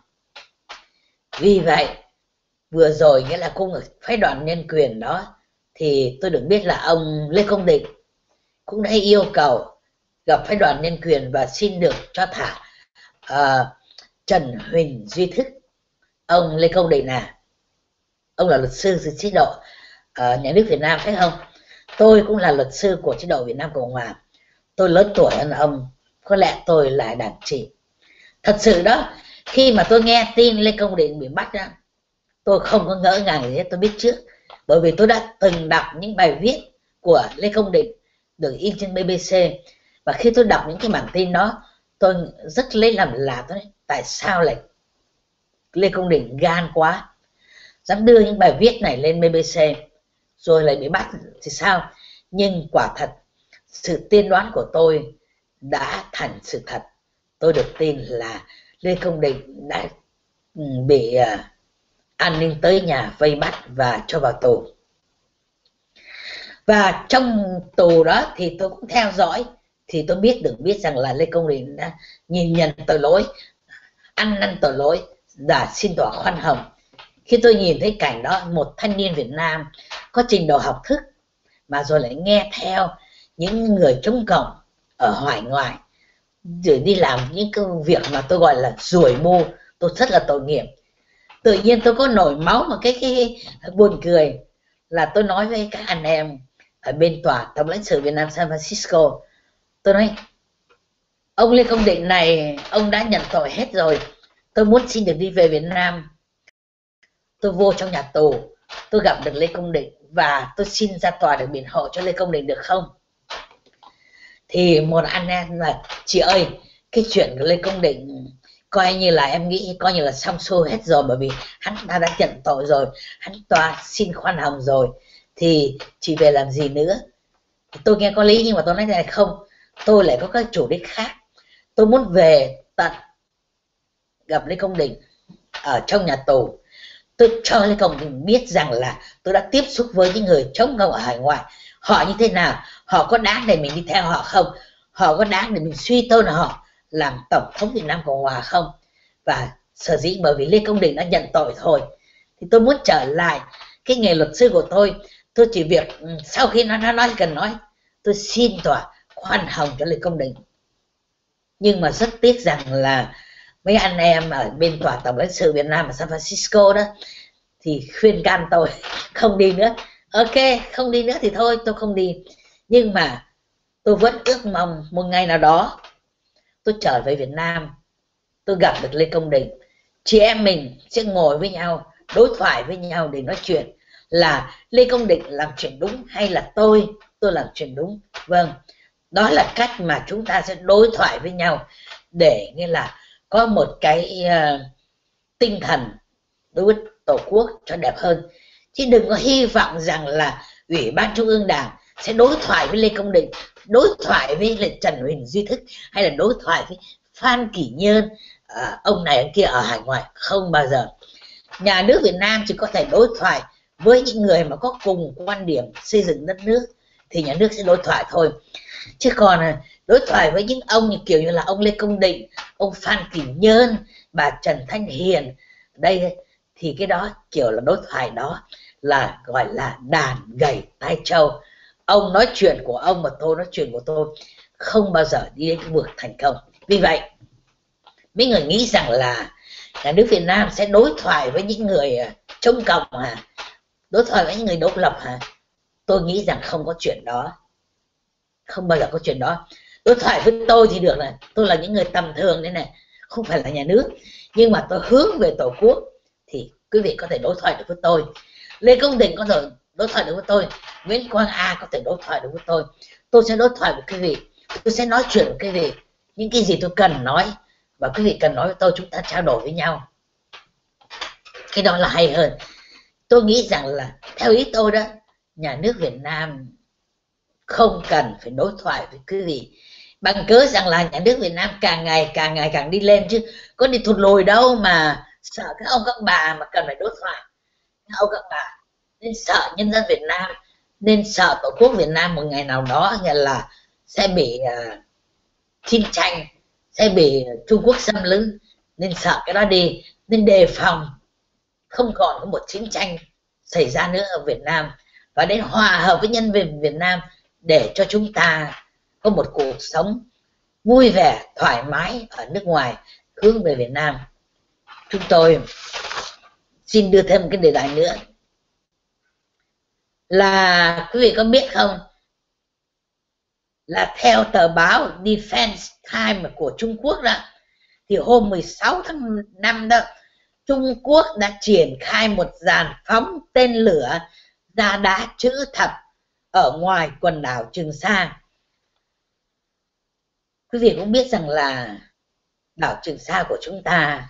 Speaker 2: Vì vậy vừa rồi nghĩa là cung ở phái đoàn nhân quyền đó thì tôi được biết là ông Lê Công Định cũng đã yêu cầu gặp phái đoàn nhân quyền và xin được cho thả uh, Trần Huỳnh Duy Thức. Ông Lê Công Định là ông là luật sư từ chế độ uh, nhà nước Việt Nam phải không? Tôi cũng là luật sư của chế độ Việt Nam Cộng Hòa, tôi lớn tuổi hơn ông, có lẽ tôi là đàn chị. Thật sự đó, khi mà tôi nghe tin Lê Công Định bị bắt ra, tôi không có ngỡ ngàng gì hết, tôi biết trước. Bởi vì tôi đã từng đọc những bài viết của Lê Công Định được in trên bê bê xê. Và khi tôi đọc những cái bản tin đó, tôi rất lấy làm lạ, tôi nói, tại sao lại Lê Công Định gan quá, dám đưa những bài viết này lên bê bê xê rồi lại bị bắt thì sao? Nhưng quả thật, sự tiên đoán của tôi đã thành sự thật. Tôi được tin là Lê Công Định đã bị uh, an ninh tới nhà vây bắt và cho vào tù. Và trong tù đó thì tôi cũng theo dõi, thì tôi biết được biết rằng là Lê Công Định đã nhìn nhận tội lỗi, ăn năn tội lỗi, đã xin tòa khoan hồng. Khi tôi nhìn thấy cảnh đó, một thanh niên Việt Nam có trình độ học thức mà rồi lại nghe theo những người chống cộng ở hải ngoại rồi đi làm những công việc mà tôi gọi là ruồi mù, tôi rất là tội nghiệp. Tự nhiên tôi có nổi máu mà cái, cái buồn cười là tôi nói với các anh em ở bên tòa tổng lãnh sự Việt Nam San Francisco, tôi nói ông Lê Công Định này ông đã nhận tội hết rồi, tôi muốn xin được đi về Việt Nam. Tôi vô trong nhà tù, tôi gặp được Lê Công Định và tôi xin ra tòa để biện hộ cho Lê Công Định được không? Thì một anh em là chị ơi, cái chuyện của Lê Công Định coi như là em nghĩ coi như là xong xuôi hết rồi, bởi vì hắn ta đã nhận tội rồi, hắn tòa xin khoan hồng rồi thì chị về làm gì nữa. Tôi nghe có lý, nhưng mà tôi nói này không, tôi lại có cái chủ đích khác. Tôi muốn về tận gặp Lê Công Định ở trong nhà tù, tôi cho Lê Công Định biết rằng là tôi đã tiếp xúc với những người chống cộng ở hải ngoại, họ như thế nào, họ có đáng để mình đi theo họ không, họ có đáng để mình suy tôn họ làm tổng thống Việt Nam Cộng Hòa không. Và sở dĩ bởi vì Lê Công Định đã nhận tội thôi thì tôi muốn trở lại cái nghề luật sư của tôi. Tôi chỉ việc sau khi nó, nó nói cần nói, tôi xin tòa khoan hồng cho Lê Công Định. Nhưng mà rất tiếc rằng là mấy anh em ở bên tòa tổng lãnh sự Việt Nam ở San Francisco đó thì khuyên can tôi không đi nữa. Ok, không đi nữa thì thôi, tôi không đi. Nhưng mà tôi vẫn ước mong một ngày nào đó tôi trở về Việt Nam, tôi gặp được Lê Công Định, chị em mình sẽ ngồi với nhau, đối thoại với nhau để nói chuyện là Lê Công Định làm chuyện đúng hay là tôi, tôi làm chuyện đúng. Vâng, đó là cách mà chúng ta sẽ đối thoại với nhau để nghĩa là có một cái uh, tinh thần đối với Tổ quốc cho đẹp hơn. Chứ đừng có hy vọng rằng là Ủy ban Trung ương Đảng sẽ đối thoại với Lê Công Định, đối thoại với lại Trần Huỳnh Duy Thức, hay là đối thoại với Phan Kỷ Nhơn, à, ông này ông kia ở hải ngoại. Không bao giờ. Nhà nước Việt Nam chỉ có thể đối thoại với những người mà có cùng quan điểm xây dựng đất nước thì nhà nước sẽ đối thoại thôi. Chứ còn đối thoại với những ông như kiểu như là ông Lê Công Định, ông Phan Kỷ Nhơn, bà Trần Thanh Hiền đây, thì cái đó kiểu là đối thoại đó là gọi là đàn gầy tai trâu. Ông nói chuyện của ông mà tôi nói chuyện của tôi, không bao giờ đi đến cái bước thành công. Vì vậy mấy người nghĩ rằng là nhà nước Việt Nam sẽ đối thoại với những người chống cộng hả, đối thoại với những người độc lập hả? Tôi nghĩ rằng không có chuyện đó, không bao giờ có chuyện đó. Đối thoại với tôi thì được, là tôi là những người tầm thường đây này, không phải là nhà nước, nhưng mà tôi hướng về Tổ quốc thì quý vị có thể đối thoại được với tôi. Lê Công Định có thể đối thoại được với tôi, Nguyễn Quang A có thể đối thoại được với tôi. Tôi sẽ đối thoại với quý vị, tôi sẽ nói chuyện với quý vị những cái gì tôi cần nói, và quý vị cần nói với tôi, chúng ta trao đổi với nhau, cái đó là hay hơn. Tôi nghĩ rằng là theo ý tôi đó, nhà nước Việt Nam không cần phải đối thoại với quý vị bằng cớ rằng là nhà nước Việt Nam càng ngày càng ngày càng đi lên, chứ có đi thụt lùi đâu mà sợ các ông các bà mà cần phải đối thoại. Các ông các bà nên sợ nhân dân Việt Nam, nên sợ Tổ quốc Việt Nam một ngày nào đó nghĩa là sẽ bị uh, chiến tranh, sẽ bị Trung Quốc xâm lấn, nên sợ cái đó đi, nên đề phòng không còn có một chiến tranh xảy ra nữa ở Việt Nam, và đến hòa hợp với nhân dân Việt Nam để cho chúng ta có một cuộc sống vui vẻ, thoải mái ở nước ngoài hướng về Việt Nam. Chúng tôi xin đưa thêm một cái đề tài nữa là quý vị có biết không, là theo tờ báo Defense Time của Trung Quốc đó, thì hôm mười sáu tháng năm đó, Trung Quốc đã triển khai một dàn phóng tên lửa ra đá chữ thập ở ngoài quần đảo Trường Sa. Quý vị cũng biết rằng là đảo Trường Sa của chúng ta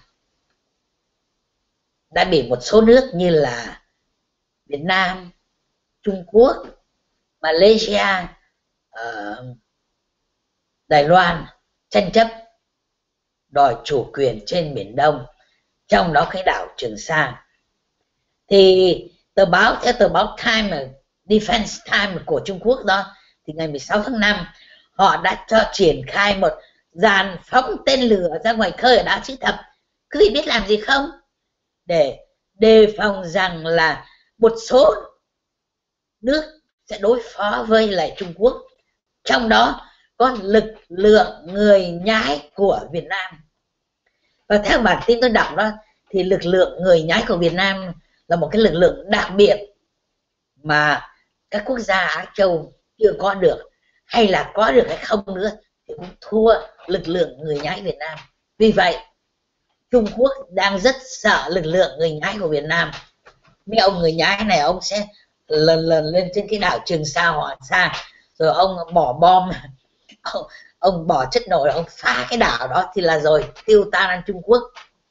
Speaker 2: đã bị một số nước như là Việt Nam, Trung Quốc, Malaysia, uh, Đài Loan tranh chấp đòi chủ quyền trên Biển Đông, trong đó cái đảo Trường Sa. Thì tờ báo, theo tờ báo Time, Defense Time của Trung Quốc đó, thì ngày mười sáu tháng năm họ đã cho triển khai một dàn phóng tên lửa ra ngoài khơi ở đá chữ thập. Quý vị biết làm gì không? Để đề phòng rằng là một số nước sẽ đối phó với lại Trung Quốc, trong đó có lực lượng người nhái của Việt Nam. Và theo bản tin tôi đọc đó, thì lực lượng người nhái của Việt Nam là một cái lực lượng đặc biệt mà các quốc gia Á Châu chưa có được, hay là có được hay không nữa thì cũng thua lực lượng người nhái Việt Nam. Vì vậy Trung Quốc đang rất sợ lực lượng người nhái của Việt Nam. Mấy ông người nhái này ông sẽ lần lần lên trên cái đảo Trường Sa, Hoàng Sa, rồi ông bỏ bom, ông, ông bỏ chất nổ, ông phá cái đảo đó thì là rồi tiêu tan ăn Trung Quốc.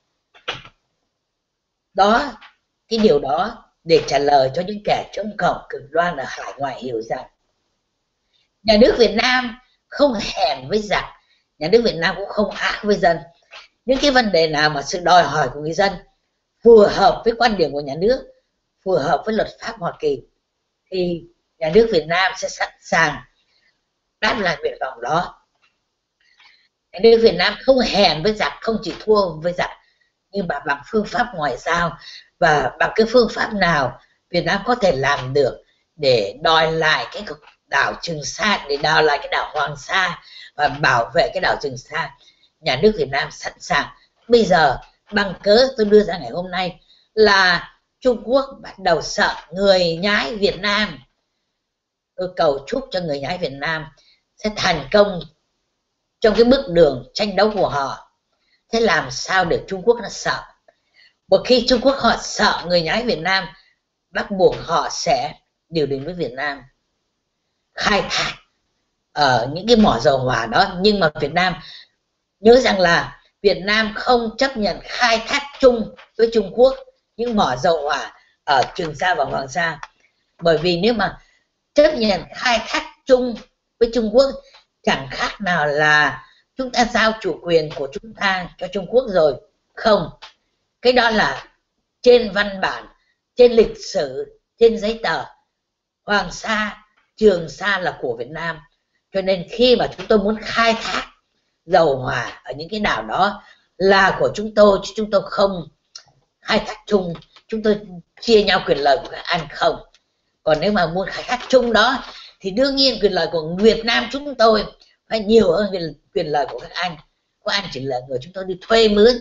Speaker 2: Đó, cái điều đó để trả lời cho những kẻ chống cộng cực đoan ở hải ngoại hiểu rằng nhà nước Việt Nam không hèn với giặc, nhà nước Việt Nam cũng không ác với dân. Những cái vấn đề nào mà sự đòi hỏi của người dân phù hợp với quan điểm của nhà nước, phù hợp với luật pháp Hoa Kỳ, thì nhà nước Việt Nam sẽ sẵn sàng đáp lại nguyện vọng đó. Nhà nước Việt Nam không hèn với giặc, không chỉ thua với giặc, nhưng mà bằng phương pháp ngoại giao, và bằng cái phương pháp nào Việt Nam có thể làm được để đòi lại cái đảo Trường Sa, để đòi lại cái đảo Hoàng Sa và bảo vệ cái đảo Trường Sa, nhà nước Việt Nam sẵn sàng. Bây giờ bằng cớ tôi đưa ra ngày hôm nay là Trung Quốc bắt đầu sợ người nhái Việt Nam. Tôi cầu chúc cho người nhái Việt Nam sẽ thành công trong cái bước đường tranh đấu của họ. Thế làm sao để Trung Quốc nó sợ? Một khi Trung Quốc họ sợ người nhái Việt Nam, bắt buộc họ sẽ điều đến với Việt Nam, khai thác ở những cái mỏ dầu hỏa đó. Nhưng mà Việt Nam nhớ rằng là Việt Nam không chấp nhận khai thác chung với Trung Quốc những mỏ dầu hỏa ở Trường Sa và Hoàng Sa. Bởi vì nếu mà chấp nhận khai thác chung với Trung Quốc, chẳng khác nào là chúng ta giao chủ quyền của chúng ta cho Trung Quốc rồi. Không, cái đó là trên văn bản, trên lịch sử, trên giấy tờ. Hoàng Sa, Trường Sa là của Việt Nam. Cho nên khi mà chúng tôi muốn khai thác dầu hỏa ở những cái đảo đó là của chúng tôi, chứ chúng tôi không khai thác chung. Chúng tôi chia nhau quyền lợi của các anh không. Còn nếu mà muốn khai thác chung đó thì đương nhiên quyền lợi của Việt Nam chúng tôi phải nhiều hơn quyền lợi của các anh. Các anh chỉ là người chúng tôi đi thuê mướn,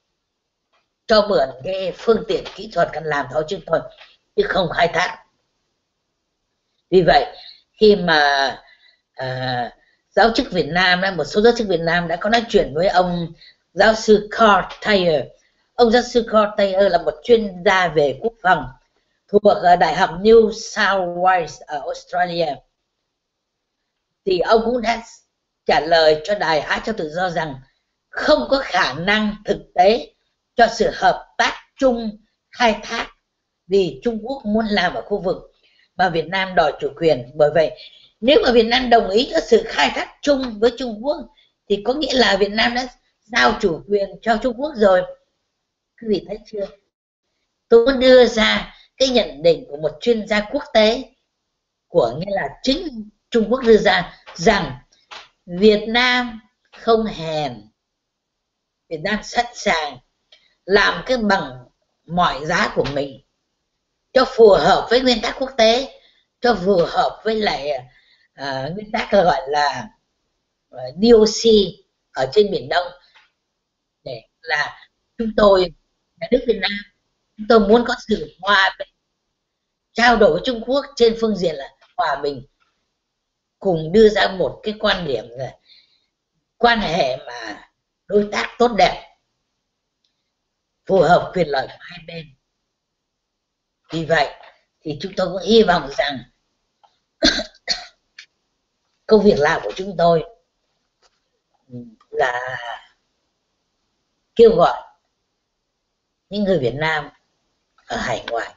Speaker 2: cho mượn cái phương tiện kỹ thuật cần làm thôi chứ thôi, chứ không khai thác. Vì vậy khi mà à, giáo chức Việt Nam, một số giáo chức Việt Nam đã có nói chuyện với ông giáo sư Carl Thayer. Ông giáo sư Carl Thayer là một chuyên gia về quốc phòng thuộc Đại học New South Wales ở Australia. Thì ông cũng đã trả lời cho Đài Á Châu Tự Do rằng không có khả năng thực tế cho sự hợp tác chung khai thác, vì Trung Quốc muốn làm ở khu vực mà Việt Nam đòi chủ quyền. Bởi vậy nếu mà Việt Nam đồng ý cho sự khai thác chung với Trung Quốc thì có nghĩa là Việt Nam đã giao chủ quyền cho Trung Quốc rồi. Quý vị thấy chưa? Tôi muốn đưa ra cái nhận định của một chuyên gia quốc tế, của nghĩa là chính Trung Quốc đưa ra, rằng Việt Nam không hèn, Việt Nam sẵn sàng làm cái bằng mọi giá của mình cho phù hợp với nguyên tắc quốc tế, cho phù hợp với lại uh, nguyên tắc gọi là uh, đê ô xê ở trên Biển Đông, để là chúng tôi, nhà nước Việt Nam, chúng tôi muốn có sự hòa bình, trao đổi với Trung Quốc trên phương diện là hòa bình, cùng đưa ra một cái quan điểm là quan hệ mà đối tác tốt đẹp, phù hợp quyền lợi của hai bên. Vì vậy thì chúng tôi cũng hy vọng rằng công việc làm của chúng tôi là kêu gọi những người Việt Nam ở hải ngoại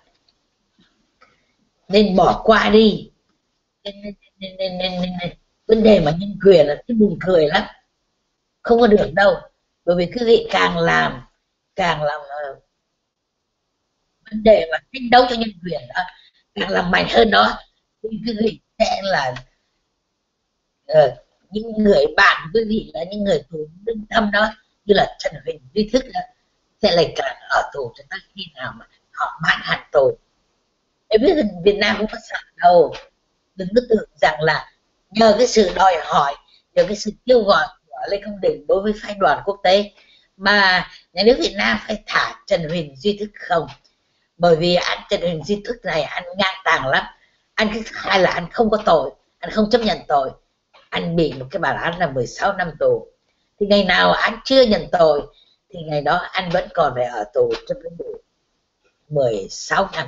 Speaker 2: nên bỏ qua đi nên, nên, nên, nên, nên, nên, nên. vấn đề mà nhân quyền là cái buồn cười lắm, không có được đâu. Bởi vì quý vị càng làm càng làm uh, vấn đề mà tranh đấu cho nhân quyền đó càng làm mạnh hơn đó, thì quý vị sẽ là uh, những người bạn quý vị là những người tù lương tâm đó, như là Trần Huỳnh Duy Thức đó, sẽ lại càng ở tù cho tới khi nào mà họ mãn hạn tù. Em biết Việt Nam không có sợ đâu. Đừng có tưởng rằng là nhờ cái sự đòi hỏi, nhờ cái sự kêu gọi của Lê Công Định đối với phái đoàn quốc tế mà nhà nước Việt Nam phải thả Trần Huỳnh Duy Thức không. Bởi vì anh Trần Huỳnh Duy Thức này anh ngang tàng lắm. Anh thứ hai là anh không có tội, anh không chấp nhận tội, anh bị một cái bản án là mười sáu năm tù. Thì ngày nào anh chưa nhận tội thì ngày đó anh vẫn còn phải ở tù trong cái đủ mười sáu năm.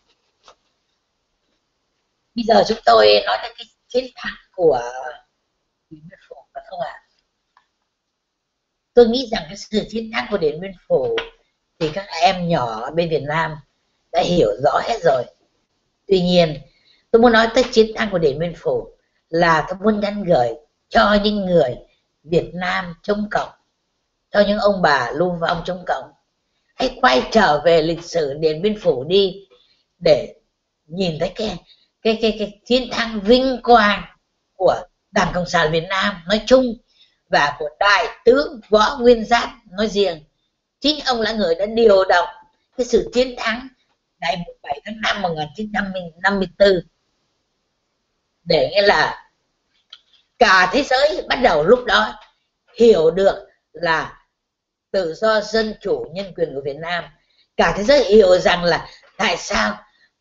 Speaker 2: Bây giờ chúng tôi nói đến cái chiến thắng của Điện Biên Phủ phải không ạ? Tôi nghĩ rằng cái sự chiến thắng của Điện Biên Phủ thì các em nhỏ ở bên Việt Nam đã hiểu rõ hết rồi. Tuy nhiên tôi muốn nói tới chiến thắng của Điện Biên Phủ là tôi muốn nhắn gửi cho những người Việt Nam chống cộng, cho những ông bà lưu vong chống cộng, hãy quay trở về lịch sử Điện Biên Phủ đi để nhìn thấy cái cái cái cái chiến thắng vinh quang của Đảng Cộng sản Việt Nam nói chung và của Đại tướng Võ Nguyên Giáp nói riêng. Chính ông là người đã điều động cái sự chiến thắng ngày mùng bảy tháng năm năm một nghìn chín trăm năm mươi tư để nghĩa là cả thế giới bắt đầu lúc đó hiểu được là tự do, dân chủ, nhân quyền của Việt Nam. Cả thế giới hiểu rằng là Tại sao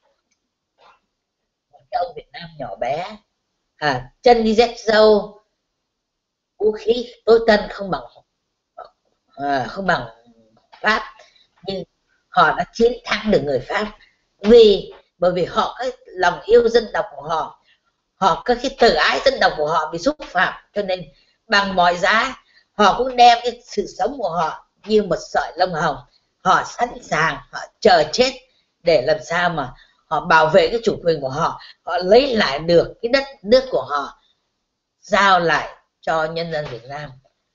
Speaker 2: cái ông Việt Nam nhỏ bé, à, chân đi dép dâu, vũ khí tối tân không bằng à, không bằng Pháp, nhưng họ đã chiến thắng được người Pháp, vì bởi vì họ có lòng yêu dân tộc của họ, họ có cái tự ái dân tộc của họ bị xúc phạm, cho nên bằng mọi giá họ cũng đem cái sự sống của họ như một sợi lông hồng, họ sẵn sàng, họ chờ chết để làm sao mà họ bảo vệ cái chủ quyền của họ, họ lấy lại được cái đất nước của họ, giao lại cho nhân dân Việt Nam.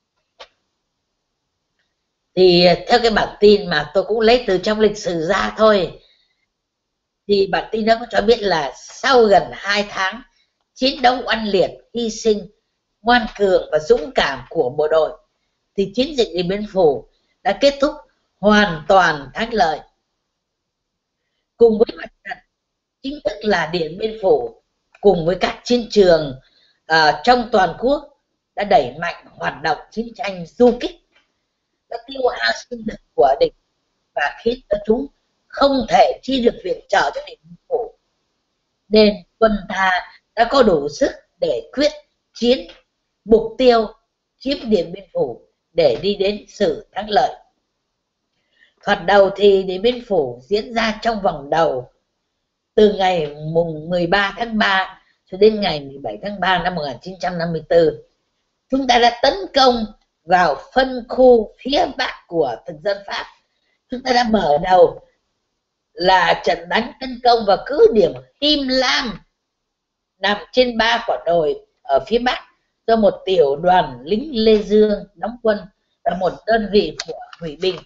Speaker 2: Thì theo cái bản tin mà tôi cũng lấy từ trong lịch sử ra thôi, thì bản tin đó có cho biết là sau gần hai tháng chiến đấu oanh liệt, hy sinh ngoan cường và dũng cảm của bộ đội, thì chiến dịch Điện Biên Phủ đã kết thúc hoàn toàn thắng lợi. Cùng với mặt trận chính thức là Điện Biên Phủ, cùng với các chiến trường uh, trong toàn quốc đã đẩy mạnh hoạt động chiến tranh du kích, đã tiêu hao sinh lực của địch và khiến cho chúng không thể chi được viện trợ cho Điện Biên Phủ, nên quân ta đã có đủ sức để quyết chiến mục tiêu chiếm Điện Biên Phủ để đi đến sự thắng lợi. Thoạt đầu thì Điện Biên Phủ diễn ra trong vòng đầu từ ngày mùng mười ba tháng ba cho đến ngày mười bảy tháng ba năm một nghìn chín trăm năm mươi tư. Chúng ta đã tấn công vào phân khu phía bắc của thực dân Pháp. Chúng ta đã mở đầu là trận đánh tấn công vào cứ điểm Him Lam nằm trên ba quả đồi ở phía bắc do một tiểu đoàn lính Lê Dương đóng quân, là một đơn vị của Hủy Bình.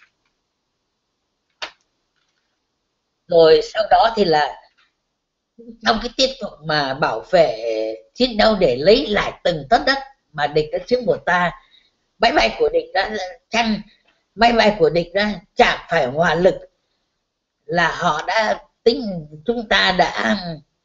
Speaker 2: Rồi sau đó thì là trong cái tiếp tục mà bảo vệ chiến đấu để lấy lại từng tấc đất mà địch đã chiếm của ta, máy bay của địch đã chăn, máy bay của địch đã chạm phải hỏa lực, là họ đã tính, chúng ta đã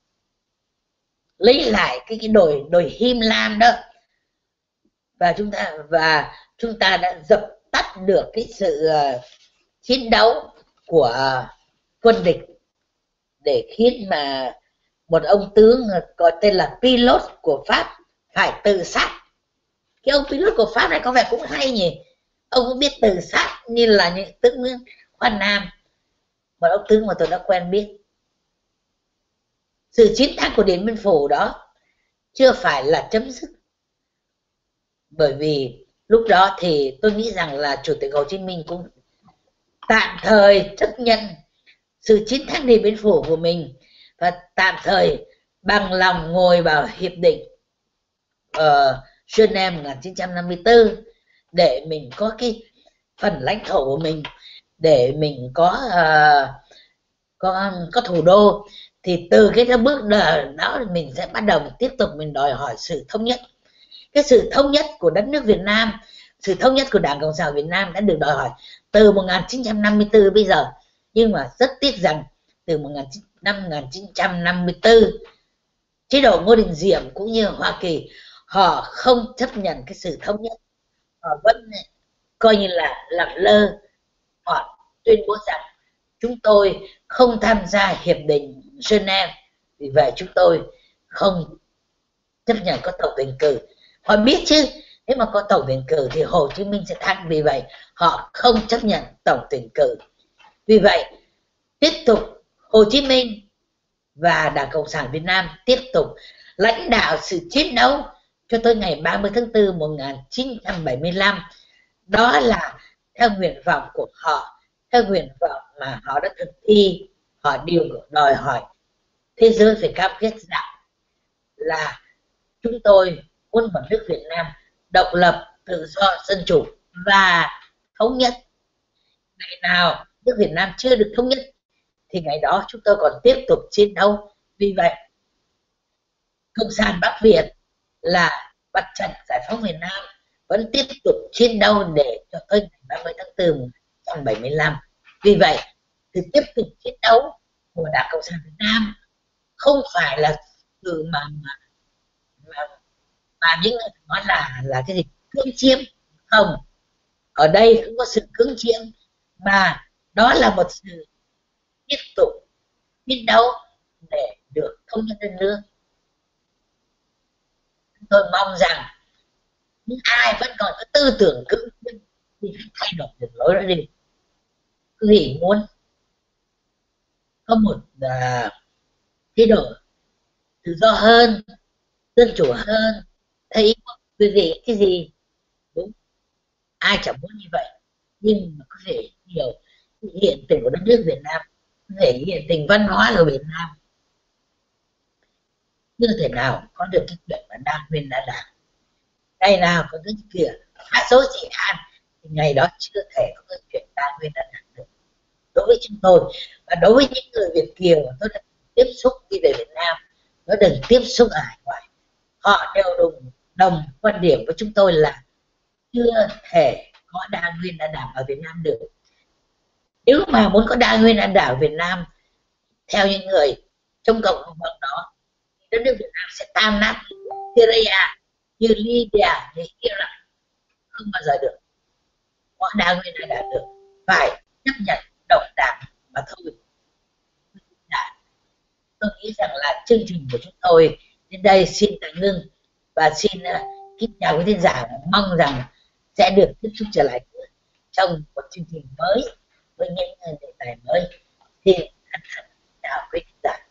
Speaker 2: lấy lại cái cái đồi đồi Him Lam đó, và chúng ta và chúng ta đã dập tắt được cái sự uh, chiến đấu của quân địch, để khiến mà một ông tướng có tên là Pilot của Pháp phải tự sát. Cái ông Pilot của Pháp này có vẻ cũng hay nhỉ, ông cũng biết tự sát như là những tướng Khoan Nam, một ông tướng mà tôi đã quen biết. Sự chiến thắng của Điện Biên Phủ đó chưa phải là chấm dứt, bởi vì lúc đó thì tôi nghĩ rằng là Chủ tịch Hồ Chí Minh cũng tạm thời chấp nhận sự chiến thắng Điện Biên Phủ của mình và tạm thời bằng lòng ngồi vào hiệp định ở Geneva một nghìn chín trăm năm mươi tư để mình có cái phần lãnh thổ của mình, để mình có uh, có có thủ đô. Thì từ cái bước đó mình sẽ bắt đầu mình tiếp tục mình đòi hỏi sự thống nhất. Cái sự thống nhất của đất nước Việt Nam, sự thống nhất của Đảng Cộng sản Việt Nam đã được đòi hỏi từ một nghìn chín trăm năm mươi tư bây giờ. Nhưng mà rất tiếc rằng từ năm một nghìn chín trăm năm mươi tư, chế độ Ngô Đình Diệm cũng như Hoa Kỳ họ không chấp nhận cái sự thống nhất, họ vẫn coi như là lẳng lơ. Họ tuyên bố rằng chúng tôi không tham gia hiệp định Geneva, vì vậy chúng tôi không chấp nhận có tổng tuyển cử. Họ biết chứ, nếu mà có tổng tuyển cử thì Hồ Chí Minh sẽ thắng, vì vậy họ không chấp nhận tổng tuyển cử. Vì vậy tiếp tục Hồ Chí Minh và Đảng Cộng sản Việt Nam tiếp tục lãnh đạo sự chiến đấu cho tới ngày ba mươi tháng tư một nghìn chín trăm bảy mươi lăm. Đó là theo nguyện vọng của họ, theo nguyện vọng mà họ đã thực thi. Họ điều đòi hỏi thế giới phải cam kết rằng là chúng tôi muốn một nước Việt Nam độc lập, tự do, dân chủ và thống nhất. Ngày nào nước Việt Nam chưa được thống nhất thì ngày đó chúng tôi còn tiếp tục chiến đấu. Vì vậy Cộng sản Bắc Việt là mặt trận giải phóng miền Nam vẫn tiếp tục chiến đấu để cho tới ngày ba mươi tháng tư một nghìn chín trăm bảy mươi lăm. Vì vậy thì tiếp tục chiến đấu của Đảng Cộng sản Việt Nam không phải là từ mà mà, mà, mà những người nói là là cái gì cưỡng chiếm, không. Ở đây không có sự cưỡng chiếm, mà đó là một sự tiếp tục chiến đấu để được thống nhất đất nước. Tôi mong rằng những ai vẫn còn có tư tưởng cứng thì phải thay đổi đường lối đó đi. Quý vị muốn có một uh, chế độ tự do hơn, dân chủ hơn, thấy quý vị cái gì đúng, ai chẳng muốn như vậy, nhưng mà có thể hiểu hiện tình của đất nước Việt Nam, có thể hiện tình văn hóa của Việt Nam, chưa thể nào có được cái chuyện mà đa nguyên đa đảng. Ngày nào có cái kia đa số trị an thì ngày đó chưa thể có cái chuyện đa nguyên đa đảng được. Đối với chúng tôi và đối với những người Việt kiều mà tôi đã tiếp xúc đi về Việt Nam, nó đừng tiếp xúc ở hải ngoại, họ đều đồng đồng quan điểm với chúng tôi là chưa thể có đa nguyên đa đảng ở Việt Nam được. Nếu mà muốn có đa nguyên đa đảng ở Việt Nam theo những người trong cộng đồng đó, đất nước Việt Nam sẽ tan nát Syria, như Libya, như Iraq, không bao giờ được có đa nguyên đa đảng được, phải chấp nhận độc đảng mà thôi. Tôi nghĩ rằng là chương trình của chúng tôi đến đây xin tạm ngưng và xin uh, kính chào quý thính giả, mong rằng sẽ được tiếp xúc trở lại trong một chương trình mới với những đề tài mới. Thì thân thân chào quý thính giả.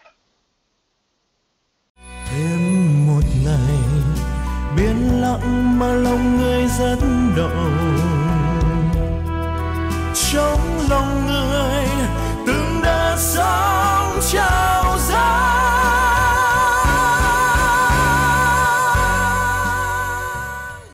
Speaker 1: Thêm một ngày biển lặng mà lòng người rất đau.